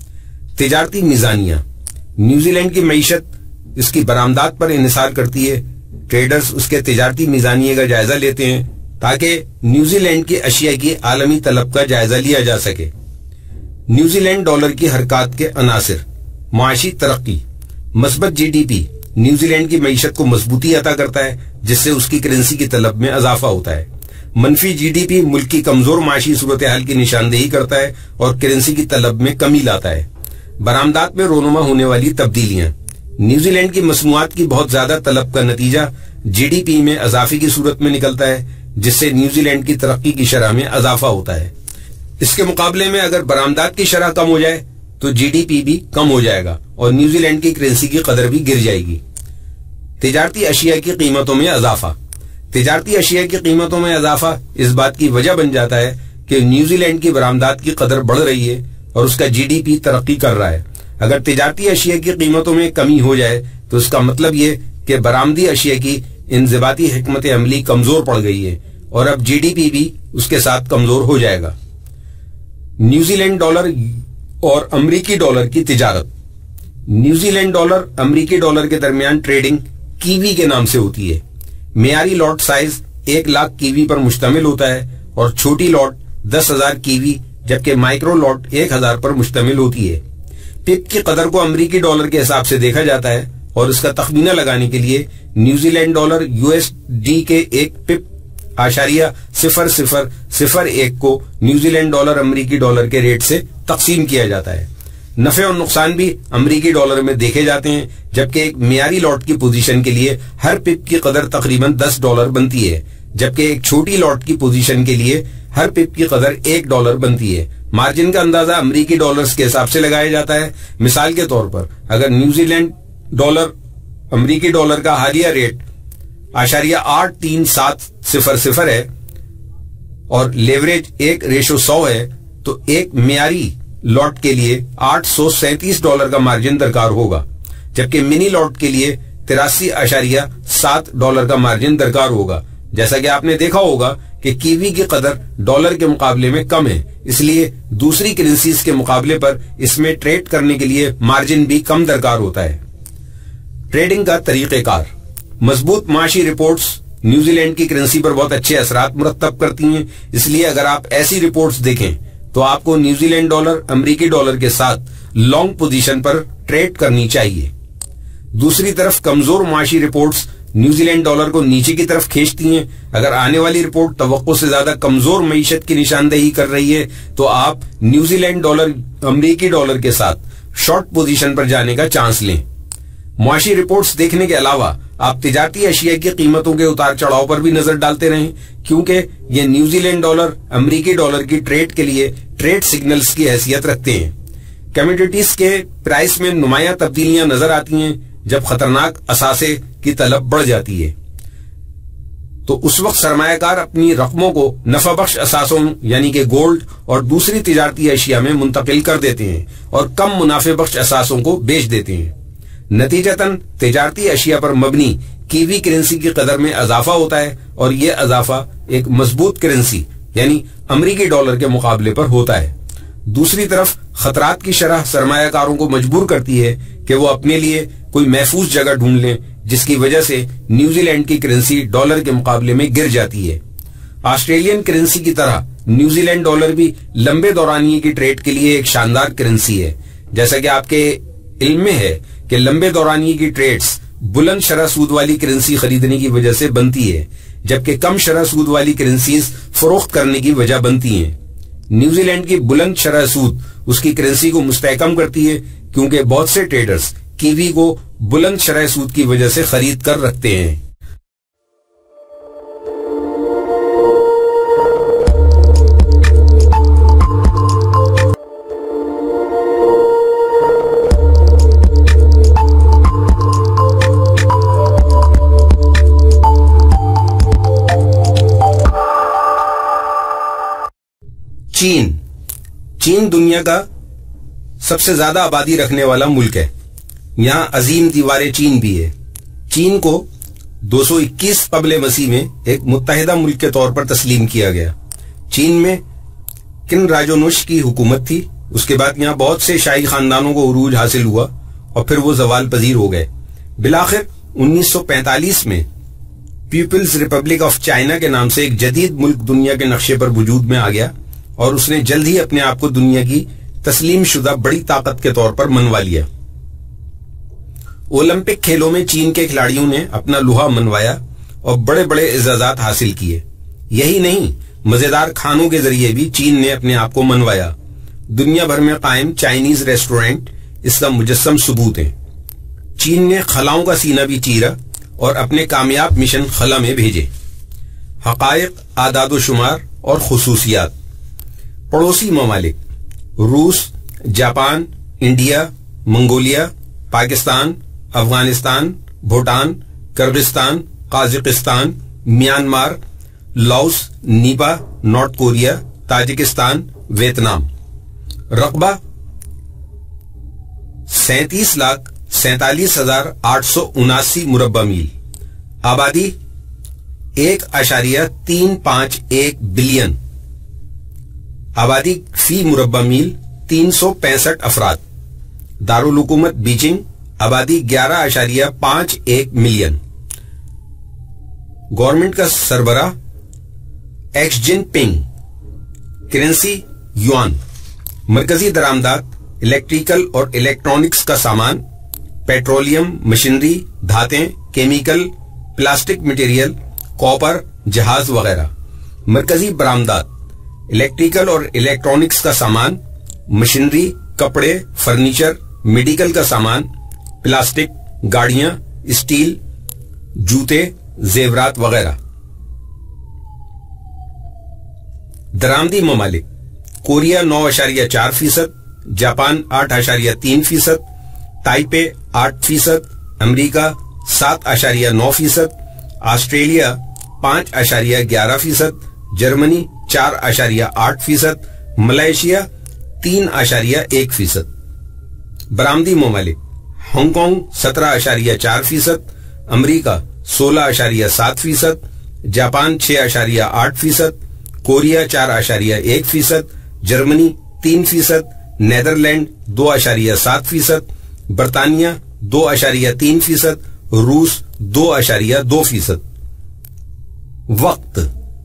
تجارتی میزانیہ نیوزی لینڈ کی معیشت اس کی برآمدات پر انحصار کرتی ہے۔ ٹریڈرز اس کے تجارتی میزانیے کا جائزہ لیتے ہیں تاکہ نیوزی لینڈ کی اشیاء کی عالمی طلب کا جائزہ لیا جا سکے۔ نیوزی لینڈ ڈالر کی حرکات کے عناصر معاشی ترقی مثبت جی ڈی پی نیوزی لینڈ کی معیشت کو مضبوطی عطا کرتا ہے، جس سے اس کی کرنسی کی طلب میں اضافہ ہوتا ہے۔ منفی جی ڈی پی ملک کی کمزور معاشی صورتحال کی نشاندہی کرتا ہے اور کرنسی کی طلب میں کمی لاتا ہے۔ برآمدات میں رونما ہونے والی تبدیلیاں نیوزی لینڈ کی مصنوعات کی بہت زیادہ طلب کا نتیجہ جی ڈی پی میں اضافے کی صورت میں نکلتا ہے، جس سے نیوزی لینڈ کی ترقی کی شرح میں اضافہ ہوتا ہے۔ اس کے مقابلے میں اگر برآمدات کی شرح کم ہو جائے تو جی ڈی پی بھی کم ہو جائے گا اور نیوزی لینڈ کی کرنسی کی قدر بھی گر جائے گی۔ تجارتی اشیاء کی قیمتوں میں اضافہ تجارتی اشیاء کی قیمتوں میں اضافہ اس بات کی وجہ بن جاتا ہے کہ نیوزی لینڈ کی برآمدات کی قدر بڑھ رہی ہے اور اس کا جی ڈی پی ترقی کر رہا ہے۔ اگر تجارتی اشیاء کی قیمتوں میں کمی ہو جائے تو اس کا مطلب یہ کہ برآمدی اشیاء کی انضباطی حکمت عملی کمزور پڑ گئی ہے اور اب جی ڈی پی بھی اس کے ساتھ کمزور ہو جائے گا۔ نیوزی لینڈ ڈالر اور امریکی ڈالر کی تجارت نیوزی لینڈ ڈالر امریکی ڈالر کے درمیان ٹریڈنگ کیوی کے نام سے ہوتی ہے۔ معیاری لاٹ سائز ایک لاکھ کیوی پر مشتمل ہوتا ہے اور چھوٹی لاٹ دس ہزار کیوی جبکہ مائکرو لاٹ ایک ہزار پر مشتمل ہوتی ہے۔ پپ کی قدر کو امریکی ڈالر کے حساب سے دیکھا جاتا ہے اور اس کا تخمینہ لگانے کے لیے New Zealand dollar U S D کے ایک پپ اشاریہ صفر صفر صفر ایک کو نیوزی لینڈ ڈالر امریکی ڈالر کے ریٹ سے تقسیم کیا جاتا ہے۔ نفع اور نقصان بھی امریکی ڈالر میں دیکھے جاتے ہیں، جبکہ ایک معیاری لاٹ کی پوزیشن کے لیے ہر پپ کی قدر تقریباً دس ڈالر بنتی ہے، جبکہ ایک چھوٹی لاٹ کی پوزیشن کے لیے ہر پپ کی قدر ایک ڈالر بنتی ہے۔ مارجن کا اندازہ امریکی ڈالرز کے حساب سے لگایا جاتا ہے۔ مثال کے طور پر اگر نیوزی لینڈ ڈالر امریکی ڈالر کا حالیہ ریٹ اشاریہ آٹھ تین سات صفر صفر ہے اور لیوریج ایک ریشو سو ہے تو ایک معیاری لاٹ کے لیے آٹھ سو سینتیس ڈالر کا مارجن درکار ہوگا، جبکہ منی لاٹ کے لیے تراسی اشاریہ سات ڈالر کا مارجن درکار ہوگا۔ جیسا کہ آپ نے دیکھا ہوگا کہ کیوی کی قدر ڈالر کے مقابلے میں کم ہے، اس لیے دوسری کرنسیز کے مقابلے پر اس میں ٹریڈ کرنے کے لیے مارجن بھی کم درکار ہوتا ہے۔ ٹریڈنگ کا طریقہ کار مضبوط معاشی رپورٹس نیوزی لینڈ کی کرنسی پر بہت اچھے اثرات مرتب کرتی ہیں، اس لیے اگر آپ ایسی رپورٹس دیکھیں تو آپ کو نیوزی لینڈ ڈالر امریکی ڈالر کے ساتھ لانگ پوزیشن پر ٹریڈ کرنی چاہیے۔ دوسری طرف کمزور معاشی رپورٹس نیوزی لینڈ ڈالر کو نیچے کی طرف کھینچتی ہیں۔ اگر آنے والی رپورٹ توقع سے زیادہ کمزور معیشت کی نشاندہی کر رہی ہے تو آپ نیوزی لینڈ ڈالر امریکی ڈالر کے ساتھ شارٹ پوزیشن پر جانے کا چانس لیں۔ معاشی رپورٹس دیکھنے کے علاوہ آپ تجارتی اشیاء کی قیمتوں کے اتار چڑھاؤ پر بھی نظر ڈالتے رہیں، کیونکہ یہ نیوزی لینڈ ڈالر امریکی ڈالر کی ٹریڈ کے لیے ٹریڈ سگنلز کی حیثیت رکھتے ہیں۔ کمیڈیٹیز کے پرائس میں نمایاں تبدیلیاں نظر آتی ہیں جب خطرناک اثاثے کی طلب بڑھ جاتی ہے، تو اس وقت سرمایہ کار اپنی رقموں کو نفع بخش اثاثوں یعنی کہ گولڈ اور دوسری تجارتی اشیاء میں منتقل کر دیتے ہیں اور کم منافع بخش اثاثوں کو بیچ دیتے ہیں۔ نتیجتاً تجارتی اشیاء پر مبنی کیوی کرنسی کی قدر میں اضافہ ہوتا ہے اور یہ اضافہ ایک مضبوط کرنسی یعنی امریکی ڈالر کے مقابلے پر ہوتا ہے۔ دوسری طرف خطرات کی شرح سرمایہ کاروں کو مجبور کرتی ہے کہ وہ اپنے لیے کوئی محفوظ جگہ ڈھونڈ لیں، جس کی وجہ سے نیوزی لینڈ کی کرنسی ڈالر کے مقابلے میں گر جاتی ہے۔ آسٹریلین کرنسی کی طرح نیوزی لینڈ ڈالر بھی لمبے دورانیے کی ٹریڈ کے لیے ایک شاندار کرنسی ہے۔ جیسا کہ آپ کے علم میں ہے کہ لمبے دورانیے کی ٹریڈز بلند شرح سود والی کرنسی خریدنے کی وجہ سے بنتی ہے، جبکہ کم شرح سود والی کرنسیز فروخت کرنے کی وجہ بنتی ہیں۔ نیوزی لینڈ کی بلند شرح سود اس کی کرنسی کو مستحکم کرتی ہے، کیونکہ بہت سے ٹریڈرز کیوی کو بلند شرح سود کی وجہ سے خرید کر رکھتے ہیں۔ چین چین دنیا کا سب سے زیادہ آبادی رکھنے والا ملک ہے۔ یہاں عظیم دیوار چین بھی ہے۔ چین کو دو سو اکیس قبل مسیح میں ایک متحدہ ملک کے طور پر تسلیم کیا گیا۔ چین میں کن راجونش کی حکومت تھی، اس کے بعد یہاں بہت سے شاہی خاندانوں کو عروج حاصل ہوا اور پھر وہ زوال پذیر ہو گئے۔ بالآخر انیس سو پینتالیس میں پیپلز ریپبلک آف چائنا کے نام سے ایک جدید ملک دنیا کے نقشے پر وجود میں آ گیا اور اس نے جلد ہی اپنے آپ کو دنیا کی تسلیم شدہ بڑی طاقت کے طور پر منوا لیا۔ اولمپک کھیلوں میں چین کے کھلاڑیوں نے اپنا لوہا منوایا اور بڑے بڑے اعزازات حاصل کیے۔ یہی نہیں، مزیدار کھانوں کے ذریعے بھی چین نے اپنے آپ کو منوایا۔ دنیا بھر میں قائم چائنیز ریسٹورینٹ اس کا مجسم ثبوت ہیں۔ چین نے خلاؤں کا سینہ بھی چیرا اور اپنے کامیاب مشن خلا میں بھیجے۔ حقائق، اعداد و شمار اور خصوصیات۔ پڑوسی ممالک: روس، Japan, India, Mongolia, Pakistan, Afghanistan, Bhutan, Kyrgyzstan, Kazakhstan, Myanmar, Laos, Nepal, North Korea, Tajikistan, Vietnam. رقبہ سینتیس لاکھ سینتالیس ہزار آٹھ سو اناسی مربع میل۔ آبادی ایک اشاریہ تین پانچ ایک بلین۔ آبادی فی مربع میل تین سو پینسٹھ افراد۔ دارالحکومت بیجنگ۔ آبادی گیارہ اشاریہ پانچ ایک ملین۔ گورنمنٹ کا سربراہ ایکس جن پنگ۔ کرنسی یوان۔ مرکزی درآمدات الیکٹریکل اور الیکٹرانکس کا سامان، پیٹرولیم، مشینری، دھاتیں، کیمیکل، پلاسٹک مٹیریل، کاپر، جہاز وغیرہ۔ مرکزی برآمدات الیکٹریکل اور الیکٹرانکس کا سامان، مشینری، کپڑے، فرنیچر، میڈیکل کا سامان، پلاسٹک، گاڑیاں، اسٹیل، جوتے، زیورات وغیرہ۔ درآمدی ممالک: کوریا نو اشاریہ چار فیصد، جاپان آٹھ اشاریہ تین فیصد، تائپے آٹھ فیصد، امریکہ سات اشاریہ نو فیصد، آسٹریلیا پانچ اشاریہ گیارہ فیصد، جرمنی چار اشاریہ آٹھ فیصد، ملائیشیا تین اشاریہ ایک فیصد۔ برآمدی ممالک: ہانگ کانگ سترہ اشاریہ چار فیصد، امریکہ سولہ اشاریہ سات فیصد، جاپان چھ اشاریہ آٹھ فیصد، کوریا چار اشاریہ ایک فیصد، جرمنی تین فیصد، نیدرلینڈ دو اشاریہ سات فیصد، برطانیہ دو اشاریہ تین فیصد، روس دو اشاریہ دو فیصد۔ وقت: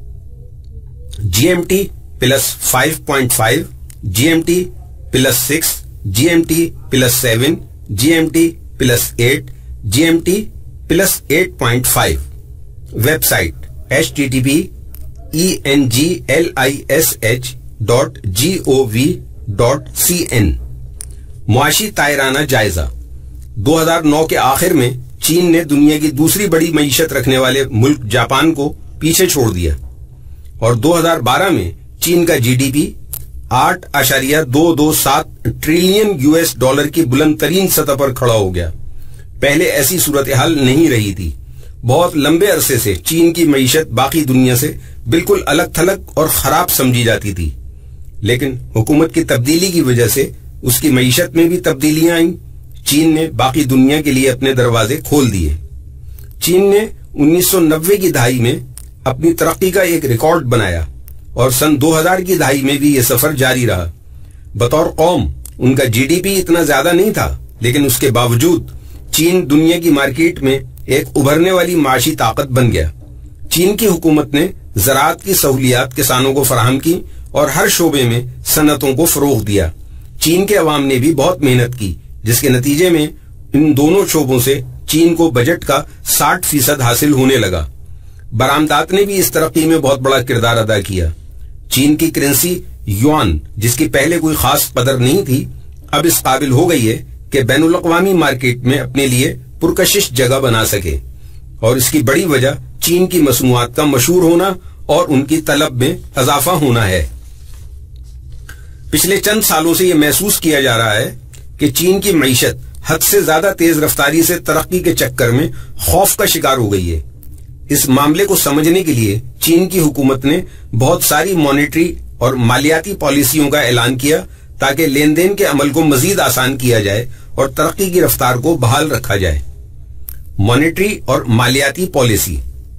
G M T plus five point five, G M T plus six, G M T plus seven, G M T plus eight, G M T plus eight point five. Website H T T P E N G L I S H dot G O V dot C N. معاشی تائرانہ جائزہ: دو ہزار نو کے آخر میں چین نے دنیا کی دوسری بڑی معیشت رکھنے والے ملک جاپان کو پیچھے چھوڑ دیا اور دو ہزار بارہ میں چین کا جی ڈی پی آٹھ اشاریہ دو دو سات ٹریلین یو ایس ڈالر کی بلند ترین سطح پر کھڑا ہو گیا۔ پہلے ایسی صورتحال نہیں رہی تھی۔ بہت لمبے عرصے سے چین کی معیشت باقی دنیا سے بالکل الگ تھلگ اور خراب سمجھی جاتی تھی، لیکن حکومت کی تبدیلی کی وجہ سے اس کی معیشت میں بھی تبدیلیاں آئیں۔ چین نے باقی دنیا کے لیے اپنے دروازے کھول دیے۔ چین نے انیس سو نوے کی دہائی میں اپنی ترقی کا ایک ریکارڈ بنایا اور سن دو ہزار کی دہائی میں بھی یہ سفر جاری رہا۔ بطور قوم ان کا جی ڈی پی اتنا زیادہ نہیں تھا، لیکن اس کے باوجود چین دنیا کی مارکیٹ میں ایک ابھرنے والی معاشی طاقت بن گیا۔ چین کی حکومت نے زراعت کی سہولیات کسانوں کو فراہم کی اور ہر شعبے میں صنعتوں کو فروغ دیا۔ چین کے عوام نے بھی بہت محنت کی، جس کے نتیجے میں ان دونوں شعبوں سے چین کو بجٹ کا ساٹھ فیصد حاصل ہونے لگا۔ برآمدات نے بھی اس ترقی میں بہت بڑا کردار ادا کیا۔ چین کی کرنسی یوان، جس کی پہلے کوئی خاص قدر نہیں تھی، اب اس قابل ہو گئی ہے کہ بین الاقوامی مارکیٹ میں اپنے لیے پرکشش جگہ بنا سکے، اور اس کی بڑی وجہ چین کی مصنوعات کا مشہور ہونا اور ان کی طلب میں اضافہ ہونا ہے۔ پچھلے چند سالوں سے یہ محسوس کیا جا رہا ہے کہ چین کی معیشت حد سے زیادہ تیز رفتاری سے ترقی کے چکر میں خوف کا شکار ہو گئی ہے۔ اس معاملے کو سمجھنے کے لیے چین کی حکومت نے بہت ساری مانیٹری اور مالیاتی پالیسیوں کا اعلان کیا تاکہ لین دین کے عمل کو مزید آسان کیا جائے اور ترقی کی رفتار کو بحال رکھا جائے۔ مانیٹری اور مالیاتی policy.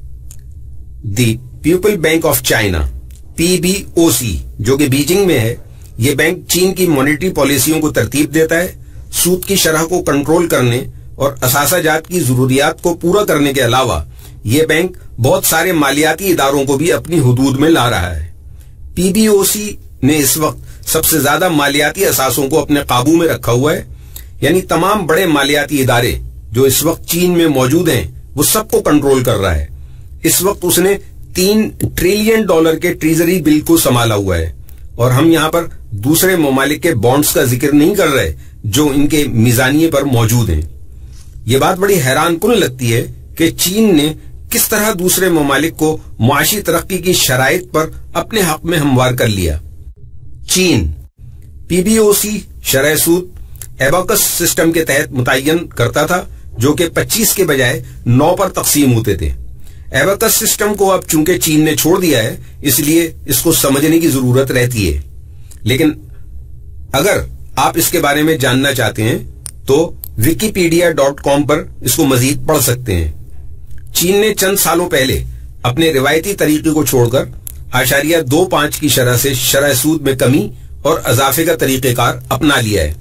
The people bank of China, P B O C, جو کہ بیجنگ میں ہے، یہ بینک چین کی مانیٹری پالیسیوں کو ترتیب دیتا ہے۔ سود کی شرح کو کنٹرول کرنے اور اثاثہ جات کی ضروریات کو پورا کرنے کے علاوہ یہ بینک بہت سارے مالیاتی اداروں کو بھی اپنی حدود میں لا رہا ہے۔ پی بی او سی نے اس وقت سب سے زیادہ مالیاتی اثاثوں کو اپنے قابو میں رکھا ہوا ہے، یعنی تمام بڑے مالیاتی ادارے جو اس وقت چین میں موجود ہیں وہ سب کو کنٹرول کر رہا ہے۔ اس وقت اس نے تین ٹریلین ڈالر کے ٹریزری بل کو سنبھالا ہوا ہے، اور ہم یہاں پر دوسرے ممالک کے بانڈز کا ذکر نہیں کر رہے جو ان کے میزانیے پر موجود ہیں۔ یہ بات بڑی حیران کن لگتی ہے کہ چین نے کس طرح دوسرے ممالک کو معاشی ترقی کی شرائط پر اپنے حق میں ہموار کر لیا۔ چین پی بی او سی شرح سود ایباکس سسٹم کے تحت متعین کرتا تھا، جو کہ پچیس کے بجائے نو پر تقسیم ہوتے تھے۔ ایباکس سسٹم کو اب چونکہ چین نے چھوڑ دیا ہے، اس لیے اس کو سمجھنے کی ضرورت رہتی ہے، لیکن اگر آپ اس کے بارے میں جاننا چاہتے ہیں تو ویکیپیڈیا ڈاٹ کام پر اس کو مزید پڑھ سکتے ہیں۔ چین نے چند سالوں پہلے اپنے روایتی طریقے کو چھوڑ کر اشاریہ دو پانچ کی شرح سے شرح سود میں کمی اور اضافے کا طریقہ کار اپنا لیا ہے۔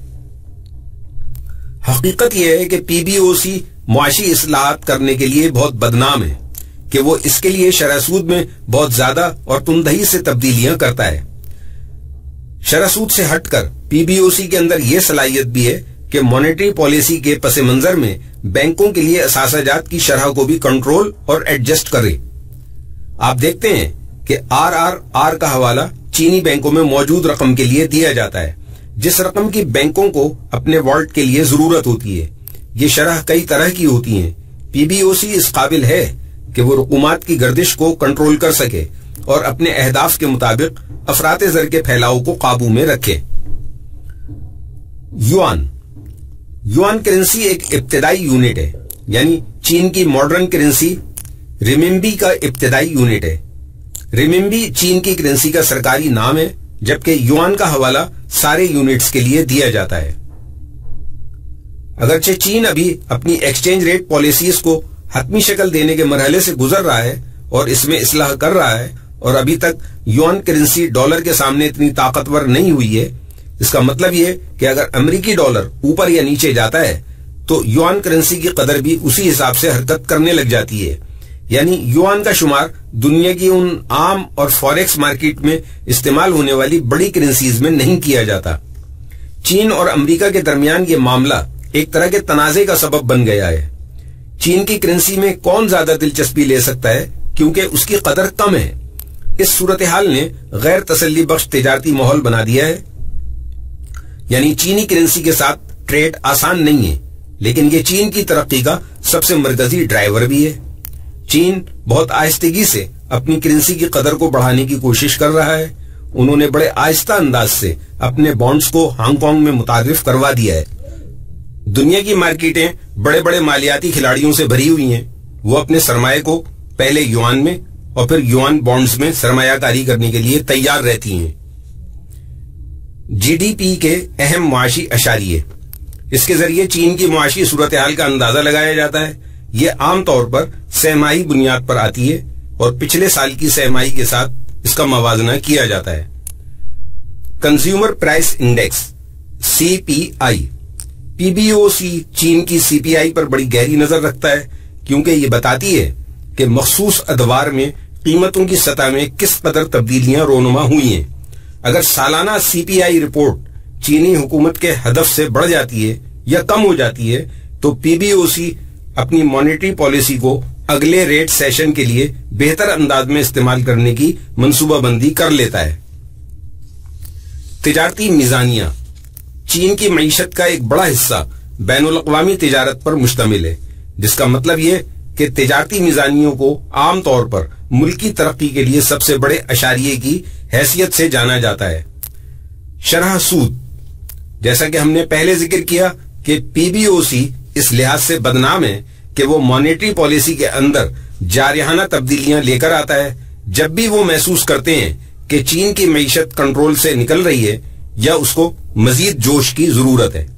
حقیقت یہ ہے کہ پی بی او سی معاشی اصلاحات کرنے کے لیے بہت بدنام ہے کہ وہ اس کے لیے شرح سود میں بہت زیادہ اور تندہی سے تبدیلیاں کرتا ہے۔ شرح سود سے ہٹ کر پی بی او سی کے اندر یہ صلاحیت بھی ہے کہ مانیٹری پالیسی کے پس منظر میں بینکوں کے لیے اثاثہ جات کی شرح کو بھی کنٹرول اور ایڈجسٹ کرے۔ آپ دیکھتے ہیں کہ آر آر آر کا حوالہ چینی بینکوں میں موجود رقم کے لیے دیا جاتا ہے، جس رقم کی بینکوں کو اپنے والٹ کے لیے ضرورت ہوتی ہے۔ یہ شرح کئی طرح کی ہوتی ہیں۔ پی بی او سی اس قابل ہے کہ وہ رقومات کی گردش کو کنٹرول کر سکے اور اپنے اہداف کے مطابق افراط زر کے پھیلاؤ کو قابو میں رکھے۔ یوان یوان کرنسی ایک ابتدائی یونٹ ہے، یعنی چین کی ماڈرن کرنسی ریمبی کا ابتدائی یونٹ ہے۔ ریمبی چین کی کرنسی کا سرکاری نام ہے، جبکہ یوان کا حوالہ سارے یونٹس کے لیے دیا جاتا ہے۔ اگرچہ چین ابھی اپنی ایکسچینج ریٹ پالیسیز کو حتمی شکل دینے کے مرحلے سے گزر رہا ہے اور اس میں اصلاح کر رہا ہے، اور ابھی تک یوان کرنسی ڈالر کے سامنے اتنی طاقتور نہیں ہوئی ہے، اس کا مطلب یہ کہ اگر امریکی ڈالر اوپر یا نیچے جاتا ہے تو یوان کرنسی کی قدر بھی اسی حساب سے حرکت کرنے لگ جاتی ہے۔ یعنی یوان کا شمار دنیا کی ان عام اور فوریکس مارکیٹ میں استعمال ہونے والی بڑی کرنسیز میں نہیں کیا جاتا۔ چین اور امریکہ کے درمیان یہ معاملہ ایک طرح کے تنازع کا سبب بن گیا ہے۔ چین کی کرنسی میں کون زیادہ دلچسپی لے سکتا ہے کیونکہ اس کی قدر کم ہے۔ اس صورتحال نے غیر تسلی بخش تجارتی ماحول بنا دیا ہے، یعنی چینی کرنسی کے ساتھ ٹریڈ آسان نہیں ہے، لیکن یہ چین کی ترقی کا سب سے مرکزی ڈرائیور بھی ہے۔ چین بہت آہستگی سے اپنی کرنسی کی قدر کو بڑھانے کی کوشش کر رہا ہے۔ انہوں نے بڑے آہستہ انداز سے اپنے بانڈز کو ہانگ کانگ میں متعارف کروا دیا ہے۔ دنیا کی مارکیٹیں بڑے بڑے مالیاتی کھلاڑیوں سے بھری ہوئی ہیں۔ وہ اپنے سرمایہ کو پہلے یوان میں اور پھر یوان بانڈز میں سرمایہ کاری کرنے کے لیے تیار رہتی ہیں۔ جی ڈی پی کے اہم معاشی اشاریے، اس کے ذریعے چین کی معاشی صورتحال کا اندازہ لگایا جاتا ہے۔ یہ عام طور پر سہ ماہی بنیاد پر آتی ہے اور پچھلے سال کی سہ ماہی کے ساتھ اس کا موازنہ کیا جاتا ہے۔ Consumer price index C P I. P B O C چین کی سی پی آئی پر بڑی گہری نظر رکھتا ہے کیونکہ یہ بتاتی ہے کہ مخصوص ادوار میں قیمتوں کی سطح میں کس قدر تبدیلیاں رونما ہوئی ہیں۔ اگر سالانہ سی پی آئی رپورٹ چینی حکومت کے ہدف سے بڑھ جاتی ہے یا کم ہو جاتی ہے تو پی بی او سی اپنی مانیٹری پالیسی کو اگلے ریٹ سیشن کے لیے بہتر انداز میں استعمال کرنے کی منصوبہ بندی کر لیتا ہے۔ تجارتی میزانیہ۔ چین کی معیشت کا ایک بڑا حصہ بین الاقوامی تجارت پر مشتمل ہے، جس کا مطلب یہ کہ تجارتی میزانیوں کو عام طور پر ملکی ترقی کے لیے سب سے بڑے اشاریے کی حیثیت سے جانا جاتا ہے۔ شرح سود۔ جیسا کہ ہم نے پہلے ذکر کیا کہ پی بی او سی اس لحاظ سے بدنام ہے کہ وہ مانیٹری پالیسی کے اندر جارحانہ تبدیلیاں لے کر آتا ہے جب بھی وہ محسوس کرتے ہیں کہ چین کی معیشت کنٹرول سے نکل رہی ہے یا اس کو مزید جوش کی ضرورت ہے۔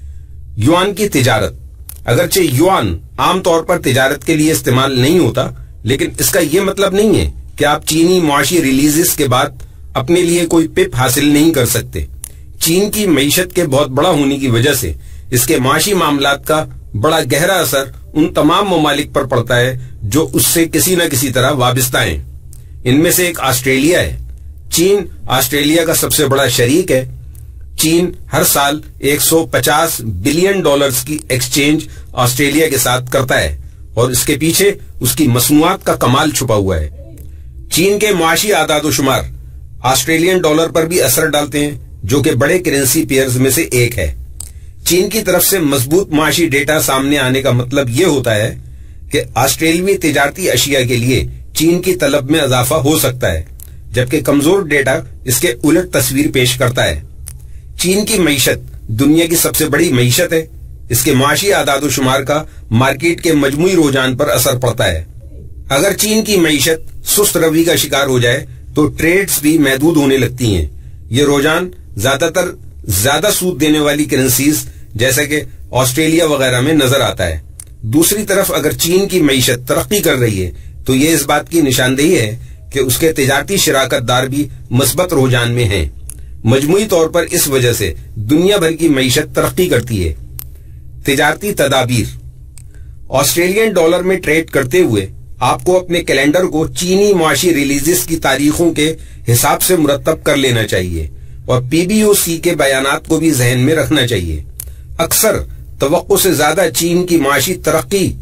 یوان کی تجارت۔ اگرچہ یوان عام طور پر تجارت کے لیے استعمال نہیں ہوتا، لیکن اس کا یہ مطلب نہیں ہے کہ آپ چینی معاشی ریلیزز کے بعد اپنے لیے کوئی پپ حاصل نہیں کر سکتے۔ چین کی معیشت کے بہت بڑا ہونے کی وجہ سے اس کے معاشی معاملات کا بڑا گہرا اثر ان تمام ممالک پر پڑتا ہے جو اس سے کسی نہ کسی طرح وابستہ ہیں۔ ان میں سے ایک آسٹریلیا ہے۔ چین آسٹریلیا کا سب سے بڑا شریک ہے۔ چین ہر سال ایک سو پچاس بلین ڈالرز کی ایکسچینج آسٹریلیا کے ساتھ کرتا ہے اور اس کے پیچھے اس کی مصنوعات کا کمال چھپا ہوا ہے۔ چین کے معاشی اعداد و شمار آسٹریلین ڈالر پر بھی اثر ڈالتے ہیں جو کہ بڑے کرنسی پیئرز میں سے ایک ہے۔ چین کی طرف سے مضبوط معاشی ڈیٹا سامنے آنے کا مطلب یہ ہوتا ہے کہ آسٹریلوی تجارتی اشیاء کے لیے چین کی طلب میں اضافہ ہو سکتا ہے، جبکہ کمزور ڈیٹا اس کے الٹ تصویر پیش کرتا ہے۔ چین کی معیشت دنیا کی سب سے بڑی معیشت ہے۔ اس کے معاشی اعداد و شمار کا مارکیٹ کے مجموعی رجحان پر اثر پڑتا ہے۔ اگر چین کی معیشت سست روی کا شکار ہو جائے تو ٹریڈز بھی محدود ہونے لگتی ہیں۔ یہ رجحان زیادہ تر زیادہ سود دینے والی کرنسیز جیسا کہ آسٹریلیا وغیرہ میں نظر آتا ہے۔ دوسری طرف اگر چین کی معیشت ترقی کر رہی ہے تو یہ اس بات کی نشاندہی ہے کہ اس کے تجارتی شراکت دار بھی مثبت رجحان میں ہیں۔ مجموعی طور پر اس وجہ سے دنیا بھر کی معیشت ترقی کرتی ہے۔ تجارتی تدابیر۔ آسٹریلین ڈالر میں ٹریڈ کرتے ہوئے آپ کو اپنے کیلنڈر کو چینی معاشی ریلیزز کی تاریخوں کے حساب سے مرتب کر لینا چاہیے اور پی بی او سی کے بیانات کو بھی ذہن میں رکھنا چاہیے۔ اکثر توقع سے زیادہ چین کی معاشی ترقی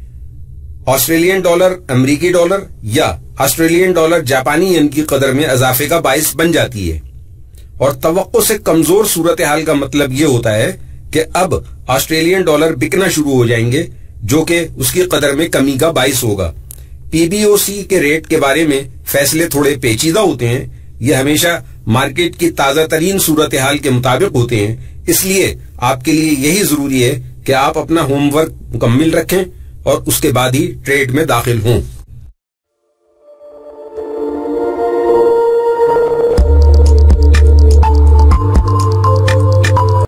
آسٹریلین ڈالر امریکی ڈالر یا آسٹریلین ڈالر جاپانی ین کی قدر میں اضافے کا باعث بن جاتی ہے، اور توقع سے کمزور صورتحال کا مطلب یہ ہوتا ہے کہ اب آسٹریلین ڈالر بکنا شروع ہو جائیں گے جو کہ اس کی قدر میں کمی کا باعث ہوگا۔ پی بی او سی کے ریٹ کے بارے میں فیصلے تھوڑے پیچیدہ ہوتے ہیں۔ یہ ہمیشہ مارکیٹ کی تازہ ترین صورتحال کے مطابق ہوتے ہیں، اس لیے آپ کے لیے یہی ضروری ہے کہ آپ اپنا ہوم ورک مکمل رکھیں اور اس کے بعد ہی ٹریڈ میں داخل ہوں۔